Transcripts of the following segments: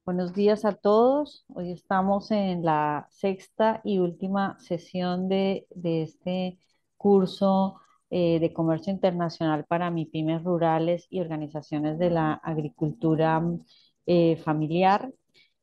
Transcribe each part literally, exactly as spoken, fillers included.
Buenos días a todos. Hoy estamos en la sexta y última sesión de, de este curso eh, de comercio internacional para MIPYMES rurales y organizaciones de la agricultura eh, familiar.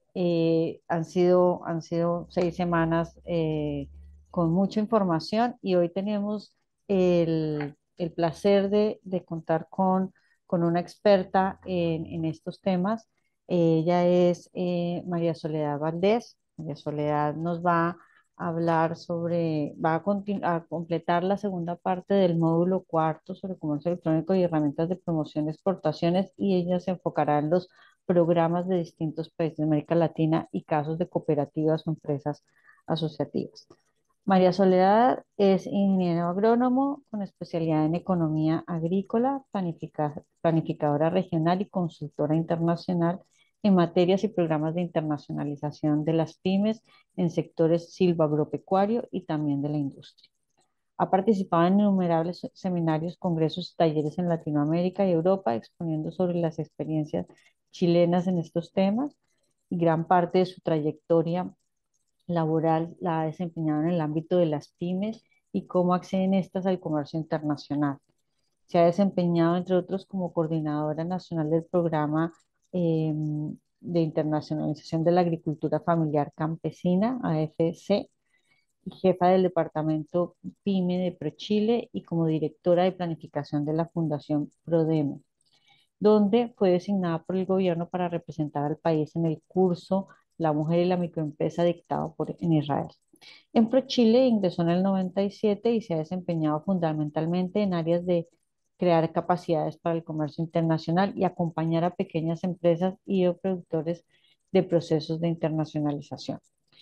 Eh, han sido, han sido seis semanas eh, con mucha información y hoy tenemos el, el placer de, de contar con, con una experta en, en estos temas. Ella es eh, María Soledad Valdés. María Soledad nos va a hablar sobre, va a, continu- a completar la segunda parte del módulo cuarto sobre comercio electrónico y herramientas de promoción de exportaciones, y ella se enfocará en los programas de distintos países de América Latina y casos de cooperativas o empresas asociativas. María Soledad es ingeniero agrónomo con especialidad en economía agrícola, planifica- planificadora regional y consultora internacional en materias y programas de internacionalización de las pymes en sectores silvagropecuario y también de la industria. Ha participado en innumerables seminarios, congresos y talleres en Latinoamérica y Europa, exponiendo sobre las experiencias chilenas en estos temas, y gran parte de su trayectoria laboral la ha desempeñado en el ámbito de las pymes y cómo acceden estas al comercio internacional. Se ha desempeñado, entre otros, como coordinadora nacional del programa eh, de internacionalización de la agricultura familiar campesina, A F C, y jefa del departamento PYME de ProChile y como directora de planificación de la Fundación ProDemo, donde fue designada por el gobierno para representar al país en el curso La mujer y la microempresa dictado por, en Israel. En ProChile ingresó en el noventa y siete y se ha desempeñado fundamentalmente en áreas de crear capacidades para el comercio internacional y acompañar a pequeñas empresas y o productores de procesos de internacionalización.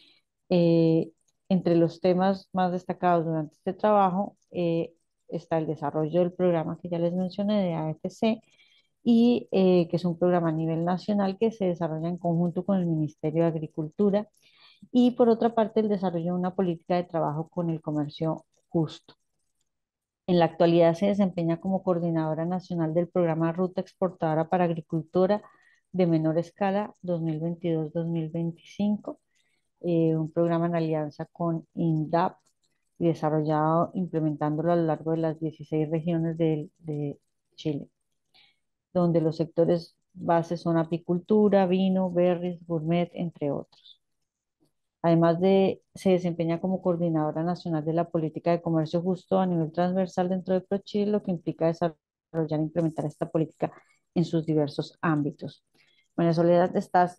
Eh, Entre los temas más destacados durante este trabajo eh, está el desarrollo del programa que ya les mencioné de A F C, y eh, que es un programa a nivel nacional que se desarrolla en conjunto con el Ministerio de Agricultura, y por otra parte el desarrollo de una política de trabajo con el comercio justo. En la actualidad se desempeña como coordinadora nacional del programa Ruta Exportadora para Agricultura de Menor Escala dos mil veintidós-dos mil veinticinco, eh, un programa en alianza con INDAP y desarrollado implementándolo a lo largo de las dieciséis regiones de, de Chile, donde los sectores bases son apicultura, vino, berries, gourmet, entre otros. Además de, se desempeña como coordinadora nacional de la política de comercio justo a nivel transversal dentro de ProChile, lo que implica desarrollar e implementar esta política en sus diversos ámbitos. Bueno, Soledad, estás,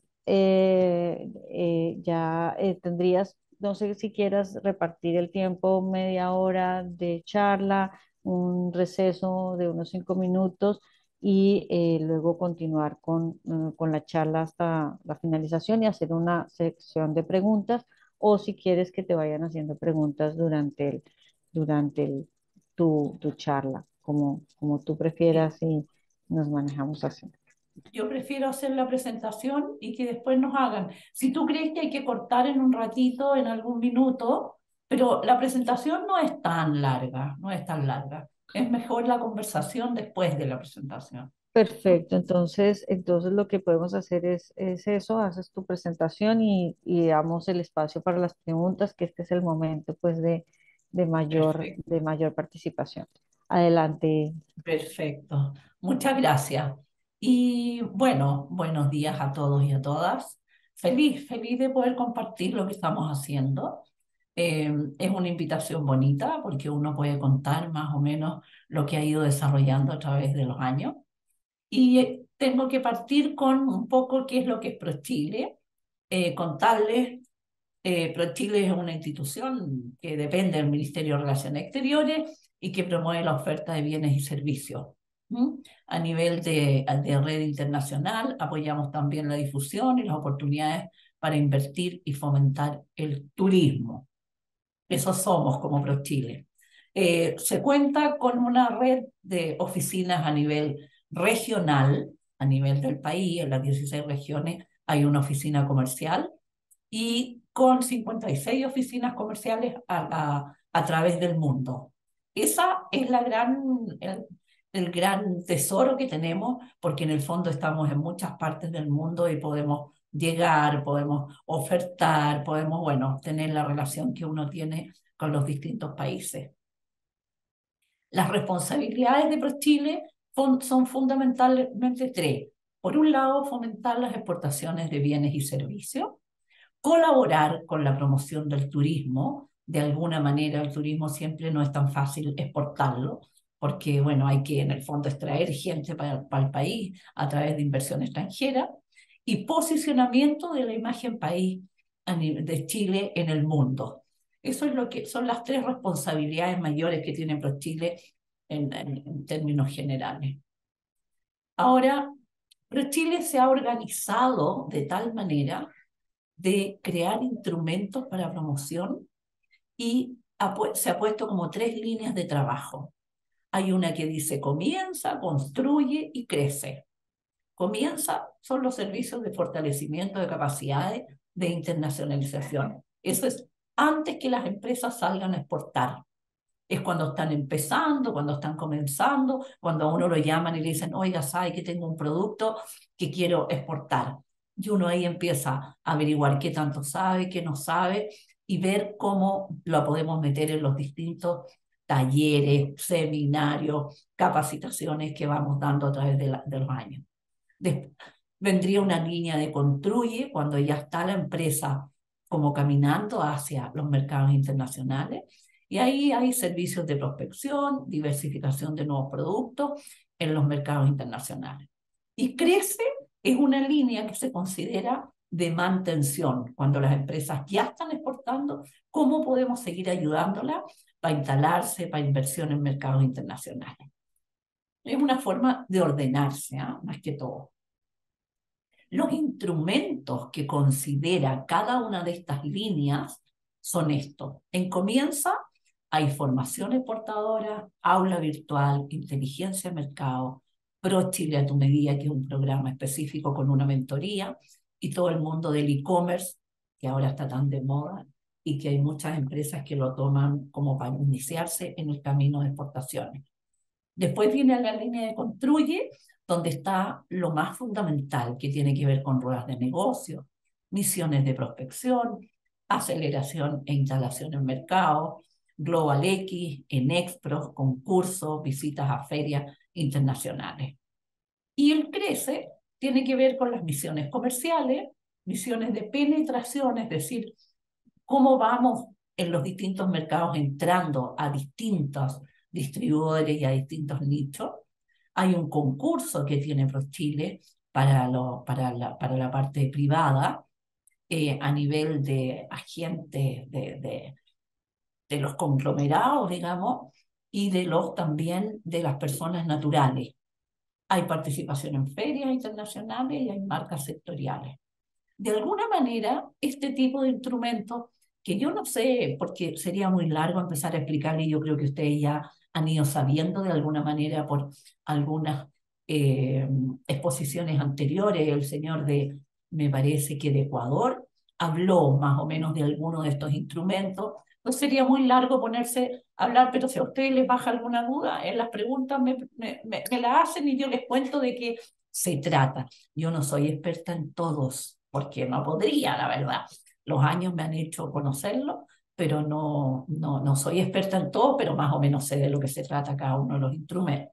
eh, eh, ya eh, tendrías, no sé si quieras repartir el tiempo, media hora de charla, un receso de unos cinco minutos y eh, luego continuar con, mm, con la charla hasta la finalización y hacer una sección de preguntas, o si quieres que te vayan haciendo preguntas durante el, durante el, tu, tu charla, como, como tú Sí. prefieras, y nos manejamos así. Yo prefiero hacer la presentación y que después nos hagan. Si tú crees que hay que cortar en un ratito, en algún minuto, pero la presentación no es tan larga, no es tan larga. Es mejor la conversación después de la presentación. ¿Mm? Perfecto, entonces, entonces lo que podemos hacer es, es eso, haces tu presentación y, y damos el espacio para las preguntas, que este es el momento pues de, de mayor, Perfecto, de mayor participación. Adelante. perfecto. Muchas gracias. Y bueno, buenos días a todos y a todas. Feliz, feliz de poder compartir lo que estamos haciendo. Eh, es una invitación bonita porque uno puede contar más o menos lo que ha ido desarrollando a través de los años. Y eh, tengo que partir con un poco qué es lo que es ProChile, eh, contarles. Eh, ProChile es una institución que depende del Ministerio de Relaciones Exteriores y que promueve la oferta de bienes y servicios. ¿Mm? A nivel de, de red internacional, apoyamos también la difusión y las oportunidades para invertir y fomentar el turismo. Eso somos como ProChile. Eh, se cuenta con una red de oficinas a nivel regional, a nivel del país, en las dieciséis regiones hay una oficina comercial y con cincuenta y seis oficinas comerciales a, a, a través del mundo. Esa es la gran, el, el gran tesoro que tenemos, porque en el fondo estamos en muchas partes del mundo y podemos llegar, podemos ofertar, podemos, bueno, tener la relación que uno tiene con los distintos países. Las responsabilidades de ProChile son fundamentalmente tres. Por un lado, fomentar las exportaciones de bienes y servicios, colaborar con la promoción del turismo. De alguna manera, el turismo siempre no es tan fácil exportarlo, porque, bueno, hay que en el fondo extraer gente para, para el país a través de inversión extranjera, y posicionamiento de la imagen país de Chile en el mundo. Eso es lo que son las tres responsabilidades mayores que tiene ProChile en, en, en términos generales. Ahora, ProChile se ha organizado de tal manera de crear instrumentos para promoción y ha se ha puesto como tres líneas de trabajo. Hay una que dice comienza, construye y crece. Comienza son los servicios de fortalecimiento de capacidades de internacionalización. Eso es antes que las empresas salgan a exportar. Es cuando están empezando, cuando están comenzando, cuando a uno lo llaman y le dicen, oiga, ¿sabe que tengo un producto que quiero exportar? Y uno ahí empieza a averiguar qué tanto sabe, qué no sabe, y ver cómo lo podemos meter en los distintos talleres, seminarios, capacitaciones que vamos dando a través de, la, de los años. Después, vendría una línea de construye cuando ya está la empresa como caminando hacia los mercados internacionales, y ahí hay servicios de prospección, diversificación de nuevos productos en los mercados internacionales. Y crece es una línea que se considera de mantención. Cuando las empresas ya están exportando, ¿cómo podemos seguir ayudándolas para instalarse, para inversión en mercados internacionales? Es una forma de ordenarse, ¿eh? Más que todo. Los instrumentos que considera cada una de estas líneas son estos. En Comienza hay formación exportadora, aula virtual, inteligencia de mercado, ProChile a tu medida, que es un programa específico con una mentoría, y todo el mundo del e-commerce, que ahora está tan de moda, y que hay muchas empresas que lo toman como para iniciarse en el camino de exportaciones. Después viene la línea de Construye, donde está lo más fundamental, que tiene que ver con ruedas de negocio, misiones de prospección, aceleración e instalación en mercado, Global X, en Expros, concursos, visitas a ferias internacionales. Y el Crece tiene que ver con las misiones comerciales, misiones de penetración, es decir, cómo vamos en los distintos mercados entrando a distintos distribuidores y a distintos nichos. Hay un concurso que tiene ProChile para, lo, para, la, para la parte privada, eh, a nivel de agentes de, de, de los conglomerados, digamos, y de los también de las personas naturales. Hay participación en ferias internacionales y hay marcas sectoriales. De alguna manera, este tipo de instrumentos, que yo no sé, porque sería muy largo empezar a explicar, y yo creo que ustedes ya han ido sabiendo de alguna manera por algunas eh, exposiciones anteriores, el señor de, me parece que de Ecuador, habló más o menos de algunos de estos instrumentos. No sería muy largo ponerse a hablar, pero si a ustedes les baja alguna duda, en las preguntas me, me, me, me la hacen y yo les cuento de qué se trata. Yo no soy experta en todos, porque no podría, la verdad. Los años me han hecho conocerlo, pero no, no, no soy experta en todo, pero más o menos sé de lo que se trata cada uno de los instrumentos.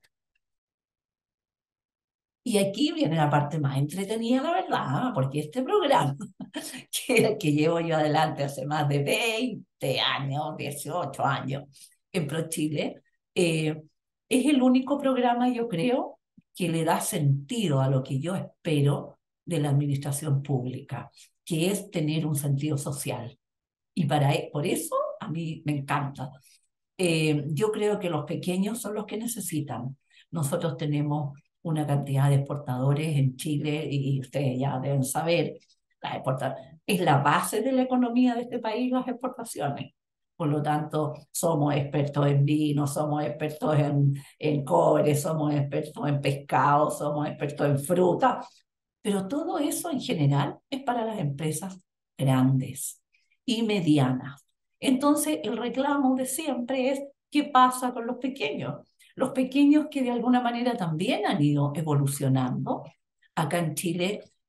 Y aquí viene la parte más entretenida, la verdad, porque este programa, que, que llevo yo adelante hace más de veinte años, dieciocho años, en ProChile, eh, es el único programa, yo creo, que le da sentido a lo que yo espero de la administración pública, que es tener un sentido social. Y para, por eso a mí me encanta. Eh, yo creo que los pequeños son los que necesitan. Nosotros tenemos una cantidad de exportadores en Chile y ustedes ya deben saber, las exportaciones es la base de la economía de este país, las exportaciones. Por lo tanto, somos expertos en vino, somos expertos en, en cobre, somos expertos en pescado, somos expertos en fruta, pero todo eso en general es para las empresas grandes y medianas. Entonces, el reclamo de siempre es, ¿qué pasa con los pequeños? Los pequeños que de alguna manera también han ido evolucionando. Acá en Chile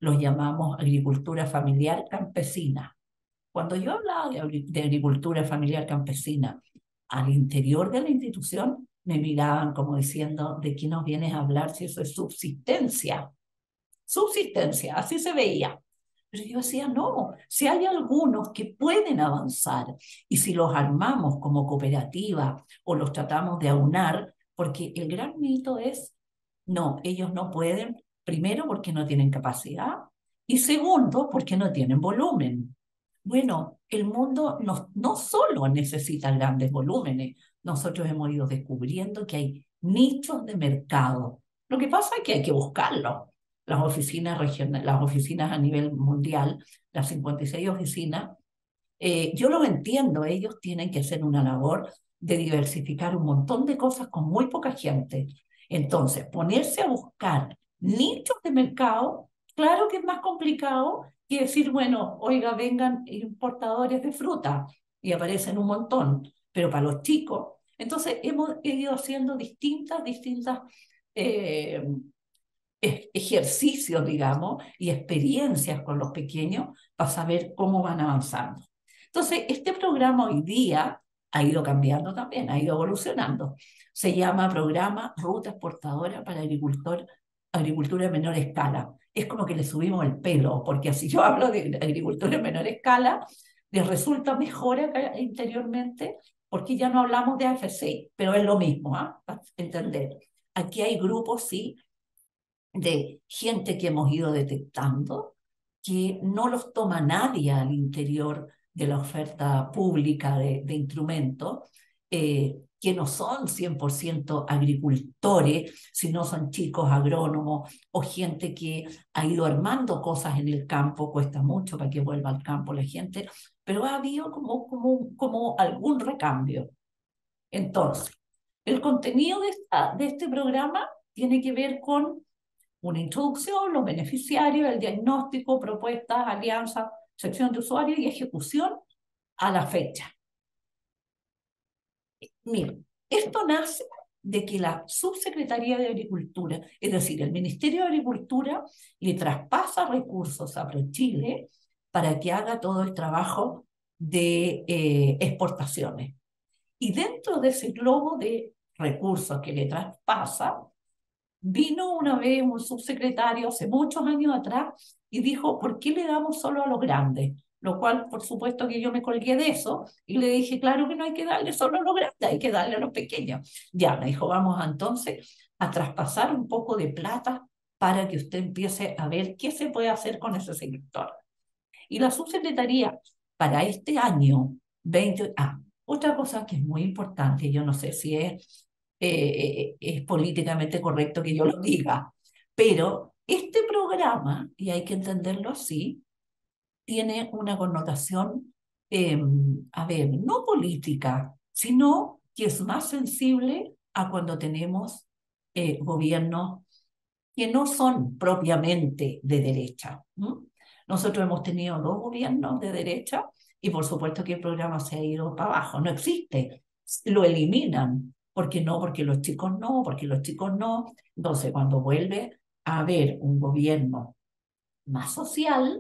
los llamamos agricultura familiar campesina. Cuando yo hablaba de, de agricultura familiar campesina, al interior de la institución me miraban como diciendo, ¿de qué nos vienes a hablar si eso es subsistencia? Subsistencia, así se veía. Pero yo decía, no, si hay algunos que pueden avanzar y si los armamos como cooperativa o los tratamos de aunar, porque el gran mito es, no, ellos no pueden, primero porque no tienen capacidad y segundo porque no tienen volumen. Bueno, el mundo no, no solo necesita grandes volúmenes, nosotros hemos ido descubriendo que hay nichos de mercado. Lo que pasa es que hay que buscarlos. Las oficinas regionales, las oficinas a nivel mundial, las cincuenta y seis oficinas, eh, yo los entiendo, ellos tienen que hacer una labor de diversificar un montón de cosas con muy poca gente. Entonces, ponerse a buscar nichos de mercado, claro que es más complicado que decir, bueno, oiga, vengan importadores de fruta y aparecen un montón, pero para los chicos, entonces hemos ido haciendo distintas, distintas eh, ejercicios, digamos, y experiencias con los pequeños para saber cómo van avanzando. Entonces, este programa hoy día ha ido cambiando también, ha ido evolucionando. Se llama Programa Ruta Exportadora para Agricultor, Agricultura a Menor Escala. Es como que le subimos el pelo, porque así yo hablo de agricultura a menor escala, les resulta mejor acá interiormente, porque ya no hablamos de A F C, pero es lo mismo, ¿eh? Para entender. Aquí hay grupos, sí, de gente que hemos ido detectando, que no los toma nadie al interior de la oferta pública de, de instrumentos, eh, que no son cien por ciento agricultores, sino son chicos agrónomos o gente que ha ido armando cosas en el campo, cuesta mucho para que vuelva al campo la gente, pero ha habido como, como, como algún recambio. Entonces, el contenido de, esta, de este programa tiene que ver con una introducción, los beneficiarios, el diagnóstico, propuestas, alianzas, sección de usuarios y ejecución a la fecha. Miren, esto nace de que la Subsecretaría de Agricultura, es decir, el Ministerio de Agricultura, le traspasa recursos a ProChile para que haga todo el trabajo de eh, exportaciones. Y dentro de ese globo de recursos que le traspasa, vino una vez un subsecretario hace muchos años atrás y dijo, ¿por qué le damos solo a los grandes? Lo cual, por supuesto que yo me colgué de eso y le dije, claro que no hay que darle solo a los grandes, hay que darle a los pequeños. Ya, me dijo, vamos entonces a traspasar un poco de plata para que usted empiece a ver qué se puede hacer con ese sector. Y la subsecretaría para este año veinte... Ah, otra cosa que es muy importante, yo no sé si es eh, es políticamente correcto que yo lo diga, pero este programa, y hay que entenderlo así, tiene una connotación, eh, a ver, no política, sino que es más sensible a cuando tenemos eh, gobiernos que no son propiamente de derecha. ¿Mm? Nosotros hemos tenido dos gobiernos de derecha y por supuesto que el programa se ha ido para abajo, no existe, lo eliminan. ¿Por qué no? Porque los chicos no, porque los chicos no. Entonces, cuando vuelve a haber un gobierno más social,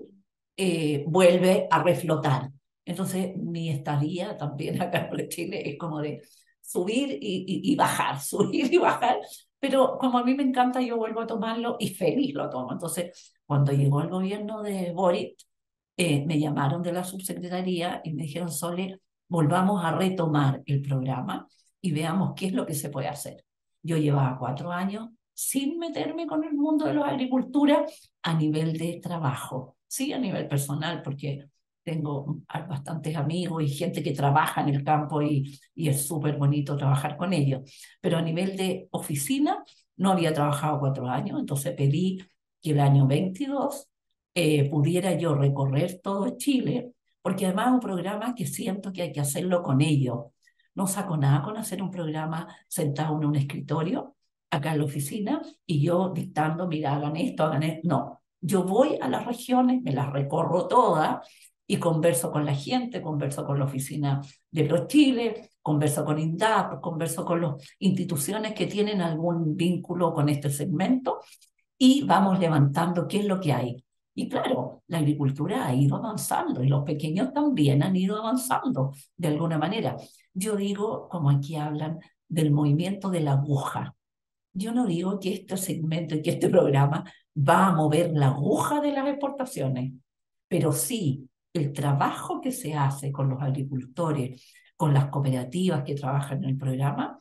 eh, vuelve a reflotar. Entonces, mi estadía también acá en Chile es como de subir y, y, y bajar, subir y bajar, pero como a mí me encanta, yo vuelvo a tomarlo y feliz lo tomo. Entonces, cuando llegó el gobierno de Boric, eh, me llamaron de la subsecretaría y me dijeron, Sole, volvamos a retomar el programa y veamos qué es lo que se puede hacer. Yo llevaba cuatro años sin meterme con el mundo de la agricultura a nivel de trabajo, sí, a nivel personal, porque tengo bastantes amigos y gente que trabaja en el campo y, y es súper bonito trabajar con ellos. Pero a nivel de oficina no había trabajado cuatro años, entonces pedí que el año veintidós eh, pudiera yo recorrer todo Chile, porque además es un programa que siento que hay que hacerlo con ellos. No saco nada con hacer un programa sentado en un escritorio, acá en la oficina, y yo dictando, mira, hagan esto, hagan esto. No, yo voy a las regiones, me las recorro todas y converso con la gente, converso con la oficina de ProChile, converso con INDAP, converso con las instituciones que tienen algún vínculo con este segmento y vamos levantando qué es lo que hay. Y claro, la agricultura ha ido avanzando y los pequeños también han ido avanzando de alguna manera. Yo digo, como aquí hablan, del movimiento de la aguja. Yo no digo que este segmento y que este programa va a mover la aguja de las exportaciones, pero sí el trabajo que se hace con los agricultores, con las cooperativas que trabajan en el programa,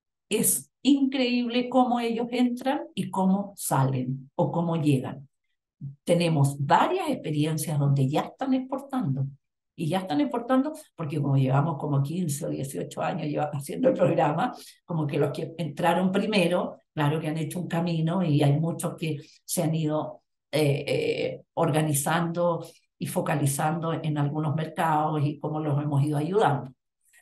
es increíble cómo ellos entran y cómo salen o cómo llegan. Tenemos varias experiencias donde ya están exportando. Y ya están exportando porque como llevamos como quince o dieciocho años haciendo el programa, como que los que entraron primero, claro que han hecho un camino y hay muchos que se han ido eh, eh, organizando y focalizando en algunos mercados y cómo los hemos ido ayudando.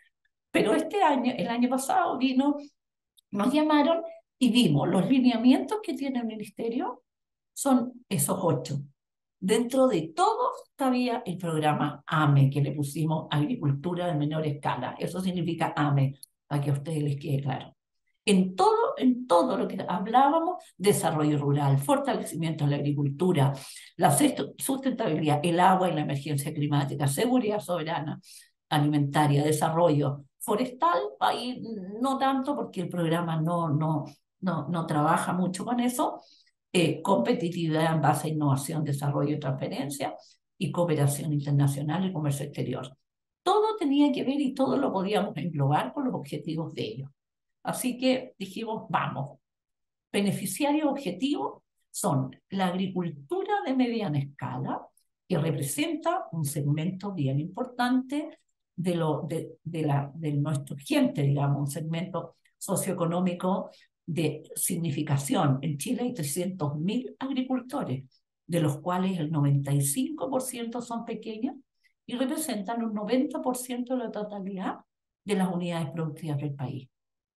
Pero este año, el año pasado vino, nos llamaron y vimos los lineamientos que tiene el ministerio, son esos ocho. Dentro de todos había el programa AME, que le pusimos Agricultura de Menor Escala. Eso significa AME, para que a ustedes les quede claro. En todo, en todo lo que hablábamos, desarrollo rural, fortalecimiento de la agricultura, la sustentabilidad, el agua y la emergencia climática, seguridad soberana alimentaria, desarrollo forestal, ahí no tanto porque el programa no, no, no, no trabaja mucho con eso, eh, competitividad en base a innovación, desarrollo y transferencia, y cooperación internacional y comercio exterior. Todo tenía que ver y todo lo podíamos englobar con los objetivos de ellos. Así que dijimos, vamos, beneficiarios objetivos son la agricultura de mediana escala, que representa un segmento bien importante de, lo, de, de, la, de nuestra gente, digamos, un segmento socioeconómico de significación. En Chile hay trescientos mil agricultores, de los cuales el noventa y cinco por ciento son pequeños y representan un noventa por ciento de la totalidad de las unidades productivas del país.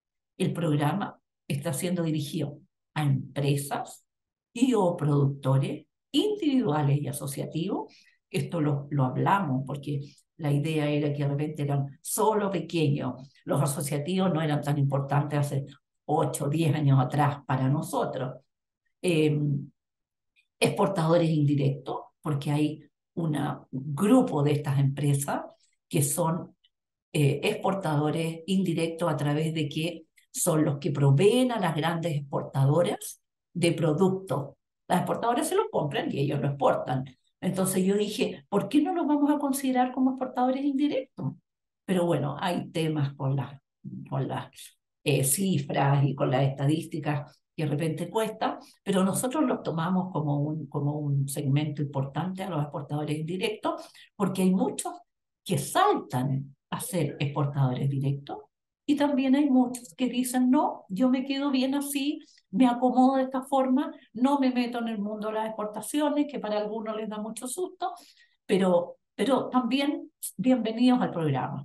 El programa está siendo dirigido a empresas y o productores individuales y asociativos. Esto lo, lo hablamos porque la idea era que de repente eran solo pequeños. Los asociativos no eran tan importantes hace ocho o diez años atrás para nosotros. Eh, exportadores indirectos, porque hay un grupo de estas empresas que son eh, exportadores indirectos a través de que son los que proveen a las grandes exportadoras de productos. Las exportadoras se los compran y ellos lo exportan. Entonces yo dije, ¿por qué no los vamos a considerar como exportadores indirectos? Pero bueno, hay temas con las, con las eh, cifras y con las estadísticas que de repente cuesta, pero nosotros los tomamos como un, como un segmento importante a los exportadores indirectos, porque hay muchos que saltan a ser exportadores directos y también hay muchos que dicen, no, yo me quedo bien así, me acomodo de esta forma, no me meto en el mundo de las exportaciones, que para algunos les da mucho susto, pero, pero también bienvenidos al programa.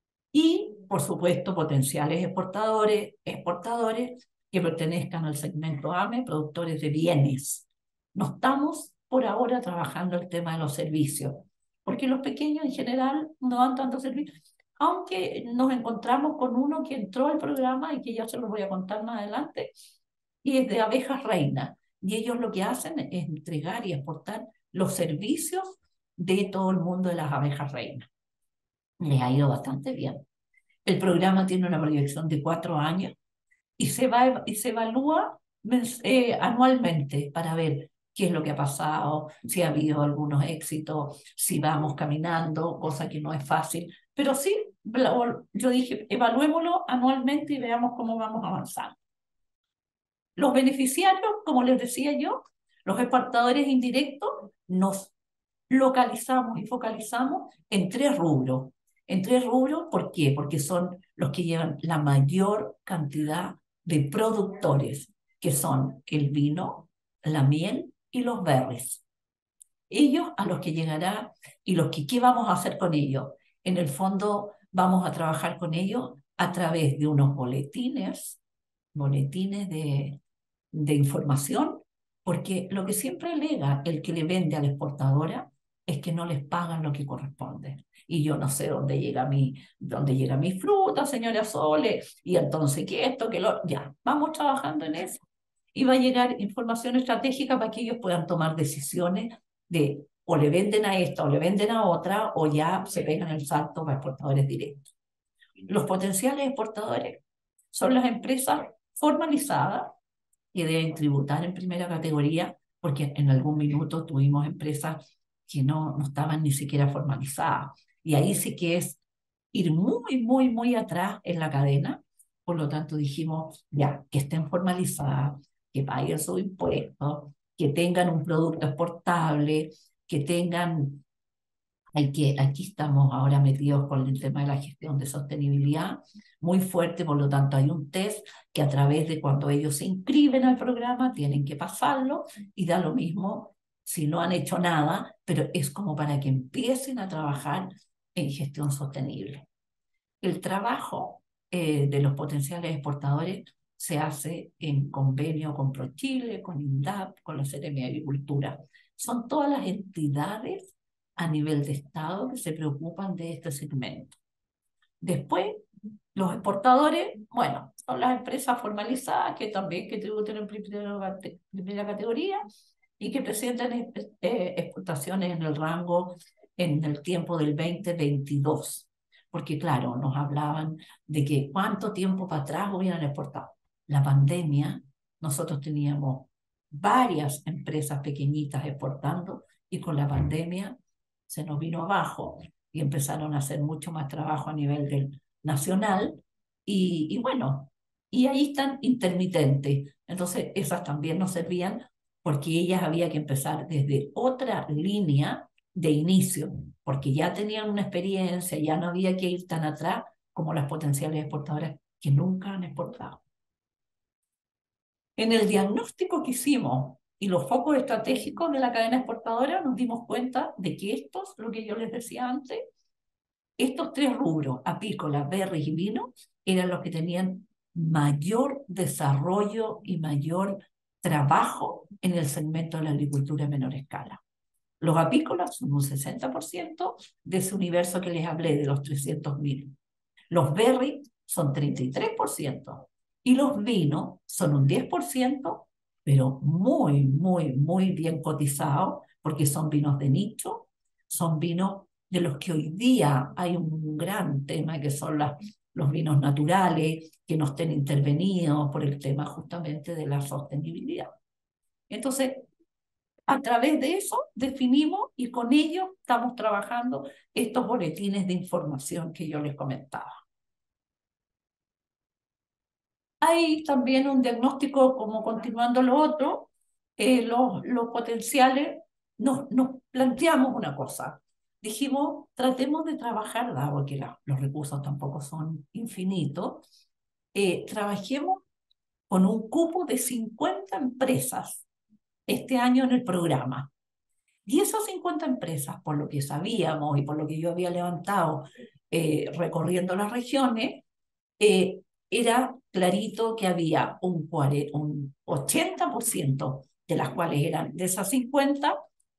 Y, por supuesto, potenciales exportadores, exportadores que pertenezcan al segmento AME, productores de bienes. No estamos por ahora trabajando el tema de los servicios, porque los pequeños en general no dan tanto servicio, aunque nos encontramos con uno que entró al programa y que ya se los voy a contar más adelante, y es de abejas reinas. Y ellos lo que hacen es entregar y exportar los servicios de todo el mundo de las abejas reinas. Les ha ido bastante bien. El programa tiene una proyección de cuatro años y se, va, y se evalúa eh, anualmente para ver qué es lo que ha pasado, si ha habido algunos éxitos, si vamos caminando, cosa que no es fácil. Pero sí, yo dije, evaluémoslo anualmente y veamos cómo vamos avanzando. Los beneficiarios, como les decía yo, los exportadores indirectos, nos localizamos y focalizamos en tres rubros. En tres rubros, ¿por qué? Porque son los que llevan la mayor cantidad de productores, que son el vino, la miel y los berries. Ellos a los que llegará y los que, ¿qué vamos a hacer con ellos? En el fondo vamos a trabajar con ellos a través de unos boletines, boletines de, de información, porque lo que siempre alega el que le vende a la exportadora es que no les pagan lo que corresponde. Y yo no sé dónde llega mi, dónde llega mi fruta, señora Sole, y entonces que esto, que lo... Ya, vamos trabajando en eso. Y va a llegar información estratégica para que ellos puedan tomar decisiones de o le venden a esta o le venden a otra, o ya se pegan el salto para exportadores directos. Los potenciales exportadores son las empresas formalizadas que deben tributar en primera categoría, porque en algún minuto tuvimos empresas que no, no estaban ni siquiera formalizadas. Y ahí sí que es ir muy, muy, muy atrás en la cadena. Por lo tanto, dijimos, ya, que estén formalizadas, que paguen sus impuestos, que tengan un producto exportable, que tengan hay que, aquí estamos ahora metidos con el tema de la gestión de sostenibilidad muy fuerte, por lo tanto hay un test que a través de cuando ellos se inscriben al programa tienen que pasarlo y da lo mismo si no han hecho nada, pero es como para que empiecen a trabajar en gestión sostenible. El trabajo eh, de los potenciales exportadores se hace en convenio con ProChile, con INDAP, con la Seremi de Agricultura. Son todas las entidades a nivel de Estado que se preocupan de este segmento. Después, los exportadores, bueno, son las empresas formalizadas que también que tributan en primera, primera categoría y que presentan eh, exportaciones en el rango, en el tiempo del veinte veintidós. Porque claro, nos hablaban de que cuánto tiempo para atrás hubieran exportado. La pandemia, nosotros teníamos varias empresas pequeñitas exportando y con la pandemia se nos vino abajo y empezaron a hacer mucho más trabajo a nivel del nacional y, y bueno, y ahí están intermitentes. Entonces esas también nos servían porque ellas había que empezar desde otra línea de inicio, porque ya tenían una experiencia, ya no había que ir tan atrás como las potenciales exportadoras que nunca han exportado. En el diagnóstico que hicimos y los focos estratégicos de la cadena exportadora nos dimos cuenta de que estos, lo que yo les decía antes, estos tres rubros, apícola, berries y vino, eran los que tenían mayor desarrollo y mayor trabajo en el segmento de la agricultura a menor escala. Los apícolas son un sesenta por ciento de ese universo que les hablé, de los trescientos mil. Los berries son treinta y tres por ciento y los vinos son un diez por ciento, pero muy, muy, muy bien cotizados porque son vinos de nicho, son vinos de los que hoy día hay un gran tema que son las, los vinos naturales, que no estén intervenidos por el tema justamente de la sostenibilidad. Entonces, a través de eso definimos y con ello estamos trabajando estos boletines de información que yo les comentaba. Hay también un diagnóstico, como continuando lo otro, eh, los, los potenciales, nos, nos planteamos una cosa. Dijimos, tratemos de trabajar, dado que la, los recursos tampoco son infinitos, eh, trabajemos con un cupo de cincuenta empresas este año en el programa. Y esas cincuenta empresas, por lo que sabíamos y por lo que yo había levantado eh, recorriendo las regiones, eh, era clarito que había un, un ochenta por ciento de las cuales eran de esas cincuenta,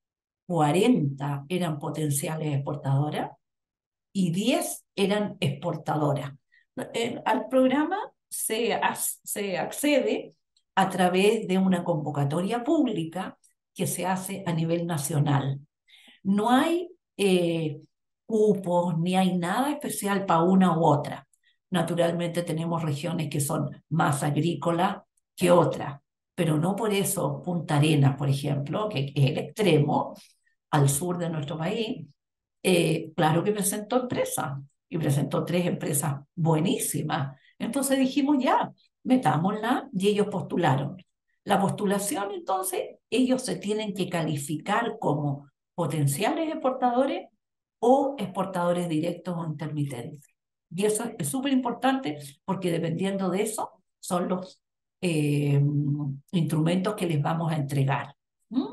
cuarenta eran potenciales exportadoras y diez eran exportadoras. Eh, al programa se, se accede a través de una convocatoria pública que se hace a nivel nacional. No hay eh, cupos ni hay nada especial para una u otra. Naturalmente tenemos regiones que son más agrícolas que otras, pero no por eso Punta Arenas, por ejemplo, que es el extremo al sur de nuestro país, eh, claro que presentó empresas y presentó tres empresas buenísimas. Entonces dijimos ya, metámosla y ellos postularon. La postulación, entonces, ellos se tienen que calificar como potenciales exportadores o exportadores directos o intermitentes. Y eso es súper importante porque dependiendo de eso son los eh, instrumentos que les vamos a entregar. ¿Mm?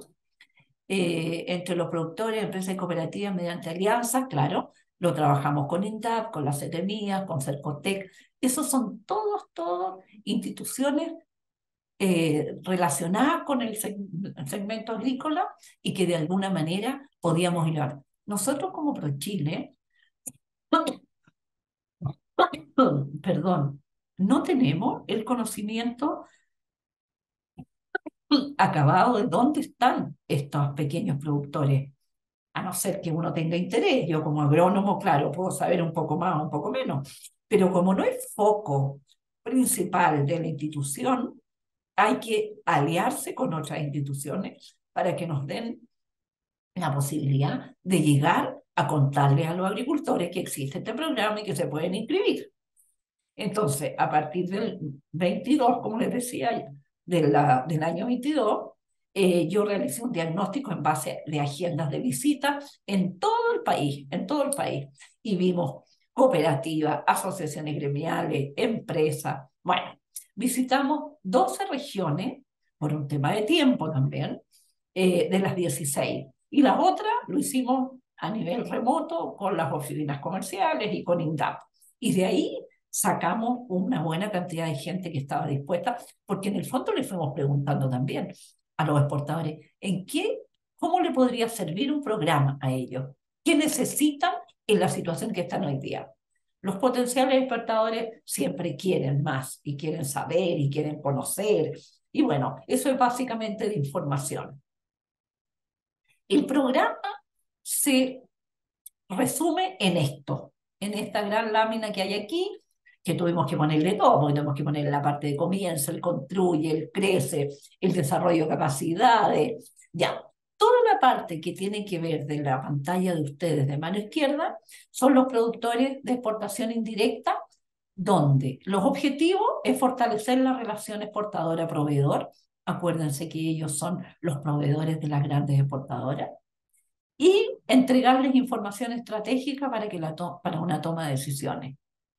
Eh, entre los productores, empresas y cooperativas mediante alianzas, claro, lo trabajamos con INDAP, con las Seremías, con Cercotec. Esos son todos, todos instituciones eh, relacionadas con el, seg el segmento agrícola y que de alguna manera podíamos hilar. Nosotros como ProChile, perdón, no tenemos el conocimiento acabado de dónde están estos pequeños productores, a no ser que uno tenga interés. Yo como agrónomo, claro, puedo saber un poco más o un poco menos, pero como no es foco principal de la institución, hay que aliarse con otras instituciones para que nos den la posibilidad de llegar a contarles a los agricultores que existe este programa y que se pueden inscribir. Entonces, a partir del veintidós, como les decía, de la, del año veintidós, eh, yo realicé un diagnóstico en base de agendas de visitas en todo el país, en todo el país, y vimos cooperativas, asociaciones gremiales, empresas. Bueno, visitamos doce regiones, por un tema de tiempo también, eh, de las dieciséis. Y las otras lo hicimos a nivel remoto con las oficinas comerciales y con INDAP. Y de ahí sacamos una buena cantidad de gente que estaba dispuesta, porque en el fondo le fuimos preguntando también a los exportadores, ¿en qué, cómo le podría servir un programa a ellos? ¿Qué necesitan en la situación que están hoy día? Los potenciales exportadores siempre quieren más y quieren saber y quieren conocer. Y bueno, eso es básicamente de información. El programa se resume en esto, en esta gran lámina que hay aquí, que tuvimos que ponerle todo, porque tenemos que ponerle la parte de comienzo, el construye, el crece, el desarrollo de capacidades, ya. Toda la parte que tiene que ver de la pantalla de ustedes de mano izquierda son los productores de exportación indirecta, donde los objetivos es fortalecer la relación exportadora-proveedor. Acuérdense que ellos son los proveedores de las grandes exportadoras y entregarles información estratégica para, que la para una toma de decisiones.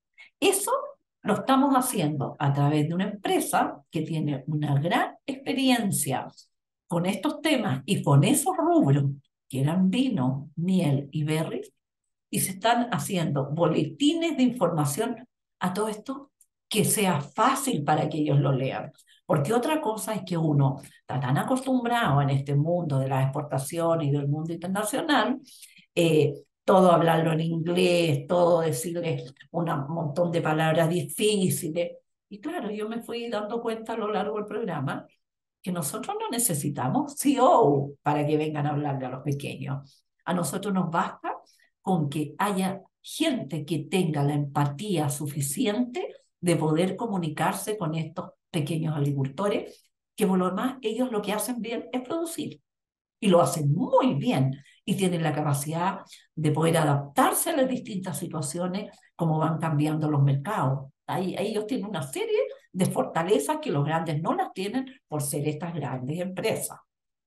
Eso lo estamos haciendo a través de una empresa que tiene una gran experiencia con estos temas y con esos rubros, que eran vino, miel y berries, y se están haciendo boletines de información a todo esto que sea fácil para que ellos lo lean. Porque otra cosa es que uno está tan acostumbrado en este mundo de la exportación y del mundo internacional, eh, todo hablarlo en inglés, todo decirle un montón de palabras difíciles. Y claro, yo me fui dando cuenta a lo largo del programa que nosotros no necesitamos C E O para que vengan a hablarle a los pequeños. A nosotros nos basta con que haya gente que tenga la empatía suficiente de poder comunicarse con estos pequeños agricultores, que por lo demás ellos lo que hacen bien es producir. Y lo hacen muy bien y tienen la capacidad de poder adaptarse a las distintas situaciones como van cambiando los mercados. Ahí, ahí ellos tienen una serie de fortalezas que los grandes no las tienen por ser estas grandes empresas.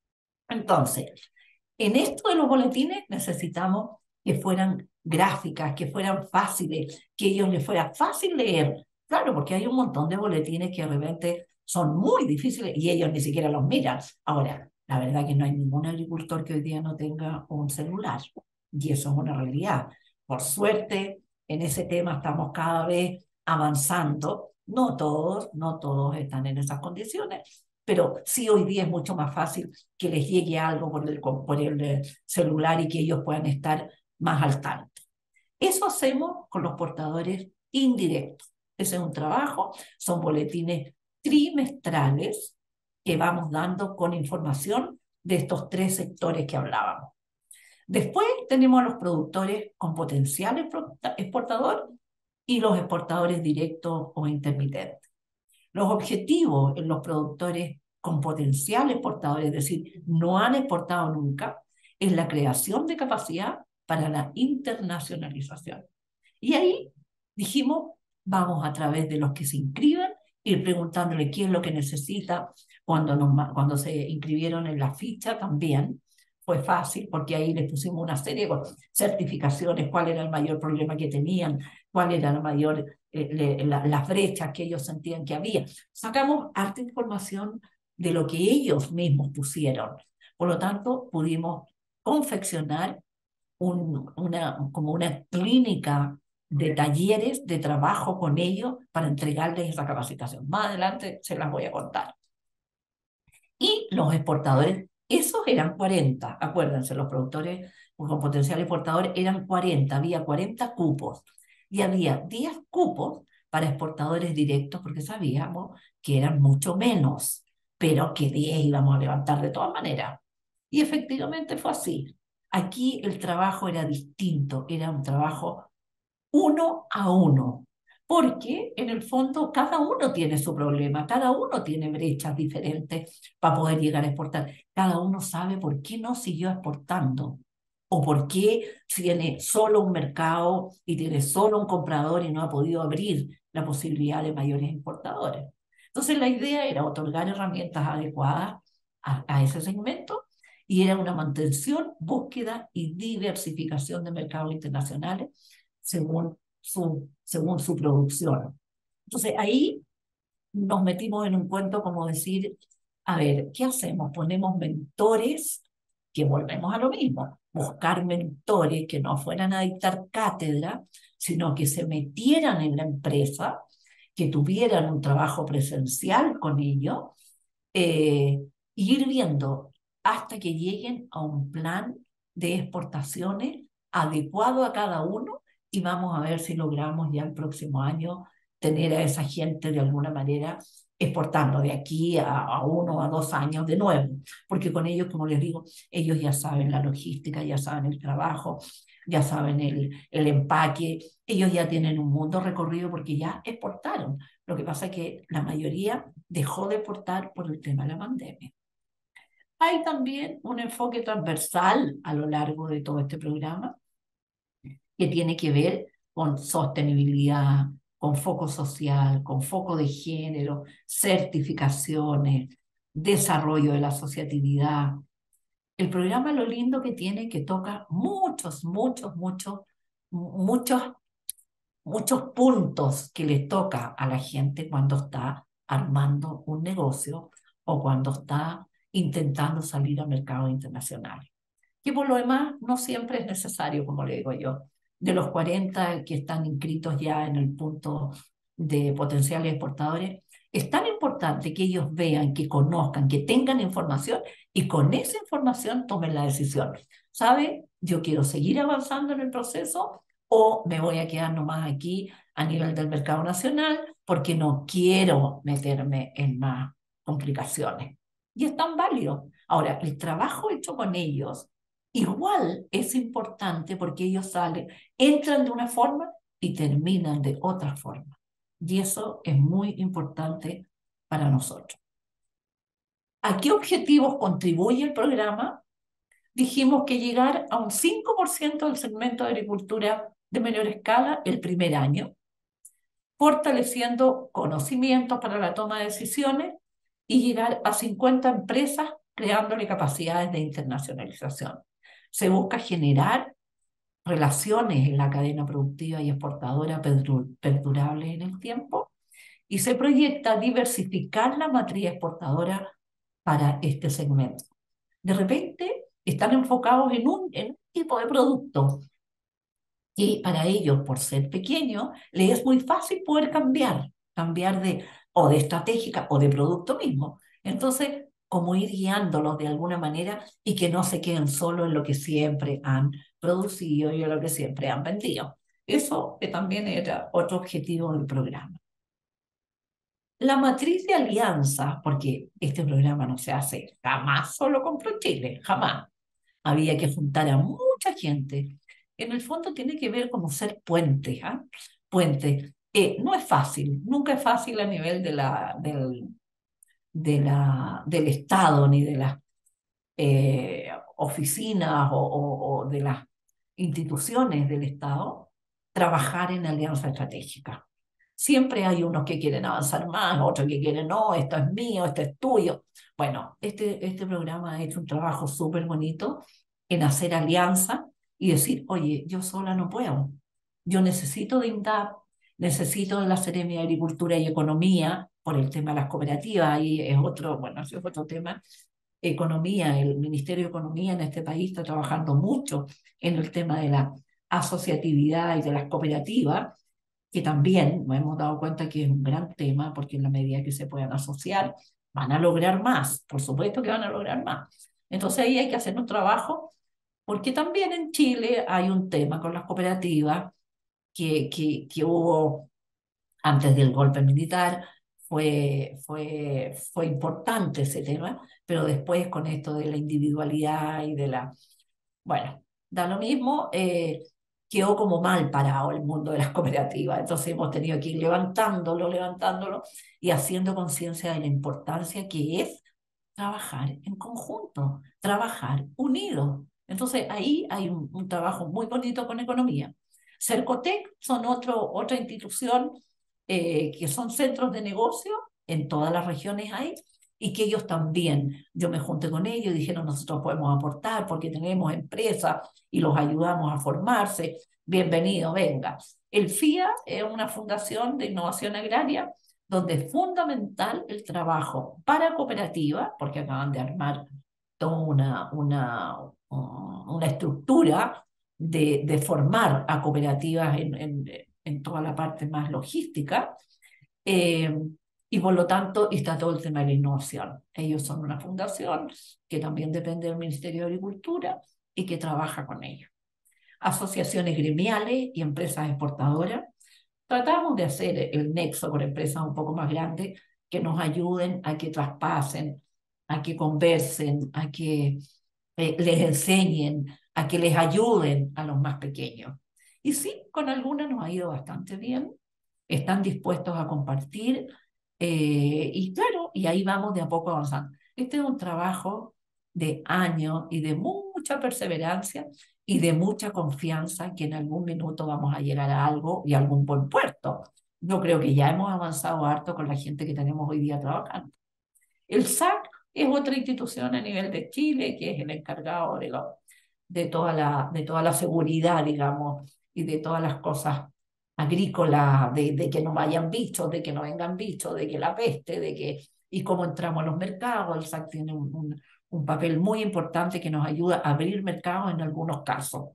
Entonces, en esto de los boletines necesitamos que fueran gráficas, que fueran fáciles, que a ellos les fuera fácil leer. Claro, porque hay un montón de boletines que de repente son muy difíciles y ellos ni siquiera los miran. Ahora, la verdad que no hay ningún agricultor que hoy día no tenga un celular, y eso es una realidad. Por suerte, en ese tema estamos cada vez avanzando. No todos, no todos están en esas condiciones, pero sí hoy día es mucho más fácil que les llegue algo por el, por el celular y que ellos puedan estar más al tanto. Eso hacemos con los portadores indirectos. Ese es un trabajo, son boletines trimestrales que vamos dando con información de estos tres sectores que hablábamos. Después tenemos a los productores con potencial exportador y los exportadores directos o intermitentes. Los objetivos en los productores con potencial exportador, es decir, no han exportado nunca, es la creación de capacidad para la internacionalización. Y ahí dijimos, vamos a través de los que se inscriben, ir preguntándole qué es lo que necesita. Cuando, nos, cuando se inscribieron en la ficha también fue fácil, porque ahí les pusimos una serie de certificaciones, cuál era el mayor problema que tenían, cuál era la mayor, eh, le, la, las brechas que ellos sentían que había. Sacamos harta información de lo que ellos mismos pusieron. Por lo tanto, pudimos confeccionar un, una, como una clínica de talleres de trabajo con ellos para entregarles esa capacitación. Más adelante se las voy a contar. Y los exportadores, esos eran cuarenta, acuérdense, los productores con potencial exportador eran cuarenta, había cuarenta cupos y había diez cupos para exportadores directos porque sabíamos que eran mucho menos. pero que diez íbamos a levantar de todas maneras. Y efectivamente fue así. Aquí el trabajo era distinto, era un trabajo uno a uno, porque en el fondo cada uno tiene su problema, cada uno tiene brechas diferentes para poder llegar a exportar. Cada uno sabe por qué no siguió exportando o por qué tiene solo un mercado y tiene solo un comprador y no ha podido abrir la posibilidad de mayores importadores. Entonces la idea era otorgar herramientas adecuadas a, a ese segmento y era una mantención, búsqueda y diversificación de mercados internacionales según su, según su producción. Entonces ahí nos metimos en un cuento como decir, a ver, ¿qué hacemos? Ponemos mentores, que volvemos a lo mismo, buscar mentores que no fueran a dictar cátedra, sino que se metieran en la empresa, que tuvieran un trabajo presencial con ellos, eh, ir viendo hasta que lleguen a un plan de exportaciones adecuado a cada uno y vamos a ver si logramos ya el próximo año tener a esa gente de alguna manera exportando de aquí a, a uno o a dos años de nuevo, porque con ellos, como les digo, ellos ya saben la logística, ya saben el trabajo, ya saben el, el empaque, ellos ya tienen un mundo recorrido porque ya exportaron. Lo que pasa es que la mayoría dejó de exportar por el tema de la pandemia. Hay también un enfoque transversal a lo largo de todo este programa que tiene que ver con sostenibilidad, con foco social, con foco de género, certificaciones, desarrollo de la asociatividad. El programa lo lindo que tiene que toca muchos, muchos, muchos, muchos, muchos puntos que le toca a la gente cuando está armando un negocio o cuando está intentando salir a mercados internacionales. Que por lo demás no siempre es necesario, como le digo yo. De los cuarenta que están inscritos ya en el punto de potenciales exportadores, es tan importante que ellos vean, que conozcan, que tengan información y con esa información tomen la decisión. ¿Sabe? Yo quiero seguir avanzando en el proceso o me voy a quedar nomás aquí a nivel del mercado nacional porque no quiero meterme en más complicaciones. Y es tan válido. Ahora, el trabajo hecho con ellos igual es importante porque ellos salen, entran de una forma y terminan de otra forma. Y eso es muy importante para nosotros. ¿A qué objetivos contribuye el programa? Dijimos que llegar a un cinco por ciento del segmento de agricultura de menor escala el primer año, fortaleciendo conocimientos para la toma de decisiones y llegar a cincuenta empresas creándole capacidades de internacionalización. Se busca generar relaciones en la cadena productiva y exportadora perdurables en el tiempo y se proyecta diversificar la matriz exportadora para este segmento. De repente están enfocados en un, en un tipo de producto y para ellos, por ser pequeños, les es muy fácil poder cambiar, cambiar de o de estratégica o de producto mismo. Entonces, como ir guiándolos de alguna manera y que no se queden solo en lo que siempre han producido y en lo que siempre han vendido. Eso eh, también era otro objetivo del programa. La matriz de alianza, porque este programa no se hace jamás solo con ProChile, jamás. Había que juntar a mucha gente. En el fondo tiene que ver como ser puente, ¿ah? Puente. Eh, no es fácil, nunca es fácil a nivel de la, del, de la, del Estado ni de las eh, oficinas o, o, o de las instituciones del Estado trabajar en alianza estratégica. Siempre hay unos que quieren avanzar más, otros que quieren, no, esto es mío, esto es tuyo. Bueno, este, este programa ha hecho un trabajo súper bonito en hacer alianza y decir, oye, yo sola no puedo. Yo necesito de INDAP, necesito de la Seremia de Agricultura y Economía, por el tema de las cooperativas, ahí es otro, bueno, ese es otro tema. Economía, el Ministerio de Economía en este país está trabajando mucho en el tema de la asociatividad y de las cooperativas, que también nos hemos dado cuenta que es un gran tema, porque en la medida que se puedan asociar, van a lograr más, por supuesto que van a lograr más. Entonces ahí hay que hacer un trabajo, porque también en Chile hay un tema con las cooperativas que, que, que hubo antes del golpe militar, fue, fue, fue importante ese tema, pero después con esto de la individualidad y de la... Bueno, da lo mismo, eh, quedó como mal parado el mundo de las cooperativas, entonces hemos tenido que ir levantándolo, levantándolo y haciendo conciencia de la importancia que es trabajar en conjunto, trabajar unidos. Entonces ahí hay un, un trabajo muy bonito con economía. Cercotec son otro, otra institución eh, que son centros de negocio, en todas las regiones hay, y que ellos también, yo me junté con ellos y dijeron, nosotros podemos aportar porque tenemos empresas y los ayudamos a formarse, bienvenido, venga. El FIA es una fundación de innovación agraria donde es fundamental el trabajo para cooperativas, porque acaban de armar toda una, una, una estructura de, de formar a cooperativas en, en, en toda la parte más logística, eh, y por lo tanto está todo el tema de la innovación. Ellos son una fundación que también depende del Ministerio de Agricultura y que trabaja con ellos. Asociaciones gremiales y empresas exportadoras. Tratamos de hacer el nexo con empresas un poco más grandes que nos ayuden a que traspasen, a que conversen, a que eh, les enseñen, a que les ayuden a los más pequeños. Y sí, con algunas nos ha ido bastante bien, están dispuestos a compartir, eh, y claro, y ahí vamos de a poco avanzando. Este es un trabajo de años y de mucha perseverancia y de mucha confianza que en algún minuto vamos a llegar a algo y a algún buen puerto. Yo creo que ya hemos avanzado harto con la gente que tenemos hoy día trabajando. El S A C es otra institución a nivel de Chile que es el encargado de, lo, de, toda, la, de toda la seguridad, digamos, y de todas las cosas agrícolas, de, de que no vayan bichos, de que no vengan bichos, de que la peste, de que y cómo entramos a los mercados. El S A C tiene un, un, un papel muy importante que nos ayuda a abrir mercados en algunos casos.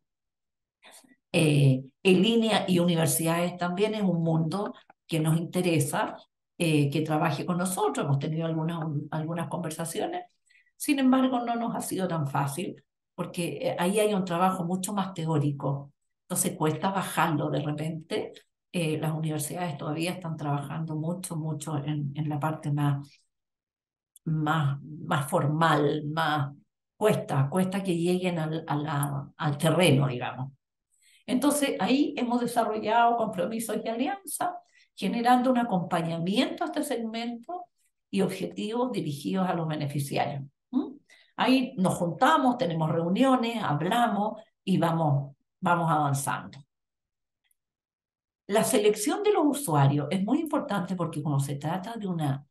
Eh, en línea y universidades también es un mundo que nos interesa, eh, que trabaje con nosotros. Hemos tenido algunas, algunas conversaciones, sin embargo no nos ha sido tan fácil porque eh, ahí hay un trabajo mucho más teórico, entonces cuesta bajarlo de repente. Eh, las universidades todavía están trabajando mucho, mucho en, en la parte más, más, más formal, más cuesta, cuesta que lleguen al, a la, al terreno, digamos. Entonces, ahí hemos desarrollado compromisos y alianzas, generando un acompañamiento a este segmento y objetivos dirigidos a los beneficiarios. ¿Mm? Ahí nos juntamos, tenemos reuniones, hablamos y vamos, vamos avanzando. La selección de los usuarios es muy importante porque cuando se trata de una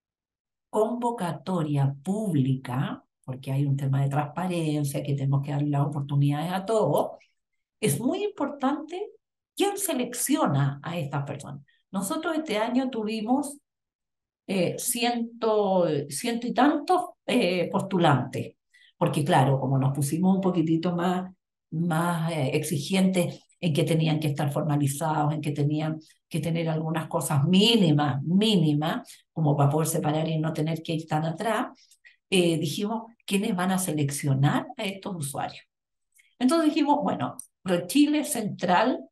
convocatoria pública, porque hay un tema de transparencia, que tenemos que darle las oportunidades a todos, es muy importante quién selecciona a estas personas. Nosotros este año tuvimos eh, ciento, ciento y tantos eh, postulantes, porque claro, como nos pusimos un poquitito más, más eh, exigentes en que tenían que estar formalizados, en que tenían que tener algunas cosas mínimas, mínimas, como para poder separar y no tener que ir tan atrás, eh, dijimos, ¿quiénes van a seleccionar a estos usuarios? Entonces dijimos, bueno, Chile Central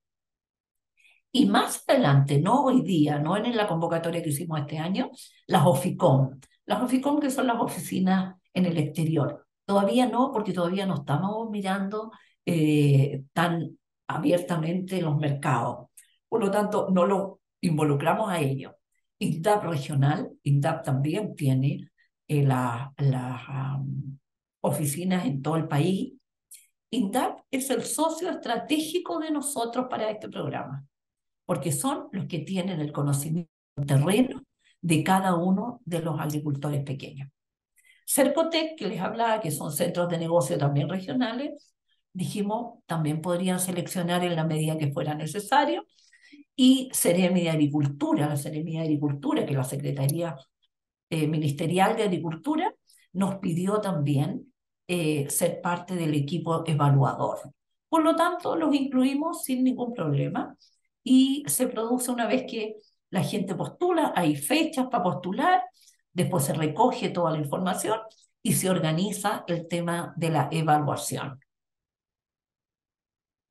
y más adelante, no hoy día, no en la convocatoria que hicimos este año, las OFICOM. Las OFICOM que son las oficinas en el exterior. Todavía no, porque todavía no estamos mirando eh, tan abiertamente los mercados. Por lo tanto, no lo involucramos a ellos. INDAP regional, INDAP también tiene eh, las la, um, oficinas en todo el país. INDAP es el socio estratégico de nosotros para este programa, porque son los que tienen el conocimiento terreno de cada uno de los agricultores pequeños. Cercotec, que les hablaba, que son centros de negocio también regionales, dijimos, también podrían seleccionar en la medida que fuera necesario, y Seremi de Agricultura, la Seremi de Agricultura, que es la Secretaría eh, Ministerial de Agricultura, nos pidió también eh, ser parte del equipo evaluador. Por lo tanto, los incluimos sin ningún problema y se produce una vez que la gente postula, hay fechas para postular, después se recoge toda la información y se organiza el tema de la evaluación.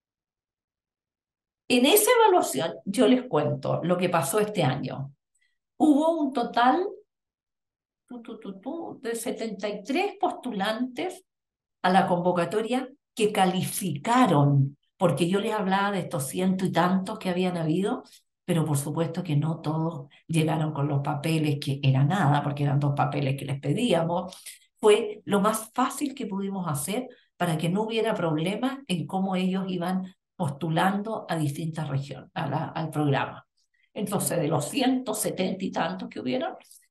En esa evaluación yo les cuento lo que pasó este año. hubo un total tu, tu, tu, tu, de setenta y tres postulantes a la convocatoria que calificaron, porque yo les hablaba de estos ciento y tantos que habían habido, pero por supuesto que no todos llegaron con los papeles, que era nada, porque eran dos papeles que les pedíamos. Fue lo más fácil que pudimos hacer para que no hubiera problemas en cómo ellos iban postulando a distintas regiones, a la, al programa. Entonces, de los ciento setenta y tantos que hubieron,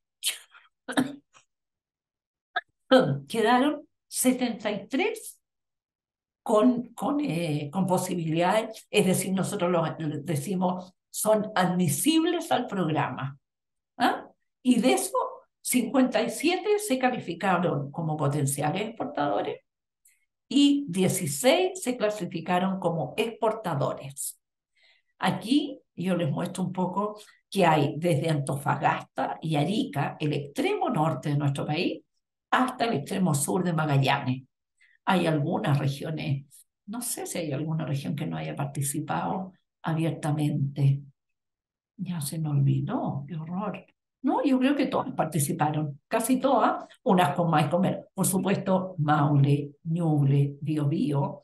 quedaron setenta y tres con, con, eh, con posibilidades, es decir, nosotros lo decimos, son admisibles al programa. ¿Ah? Y de eso, cincuenta y siete se calificaron como potenciales exportadores y dieciséis se clasificaron como exportadores. Aquí yo les muestro un poco que hay desde Antofagasta y Arica, el extremo norte de nuestro país, hasta el extremo sur de Magallanes. Hay algunas regiones, no sé si hay alguna región que no haya participado abiertamente. Ya se me olvidó, qué horror. No, yo creo que todas participaron, casi todas, unas con más y con menos. Por supuesto, Maule, Ñuble, Biobío,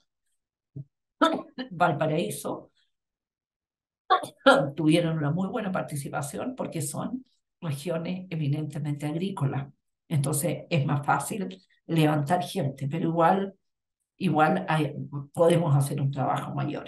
Valparaíso, tuvieron una muy buena participación porque son regiones eminentemente agrícolas. Entonces es más fácil levantar gente, pero igual, igual hay, podemos hacer un trabajo mayor.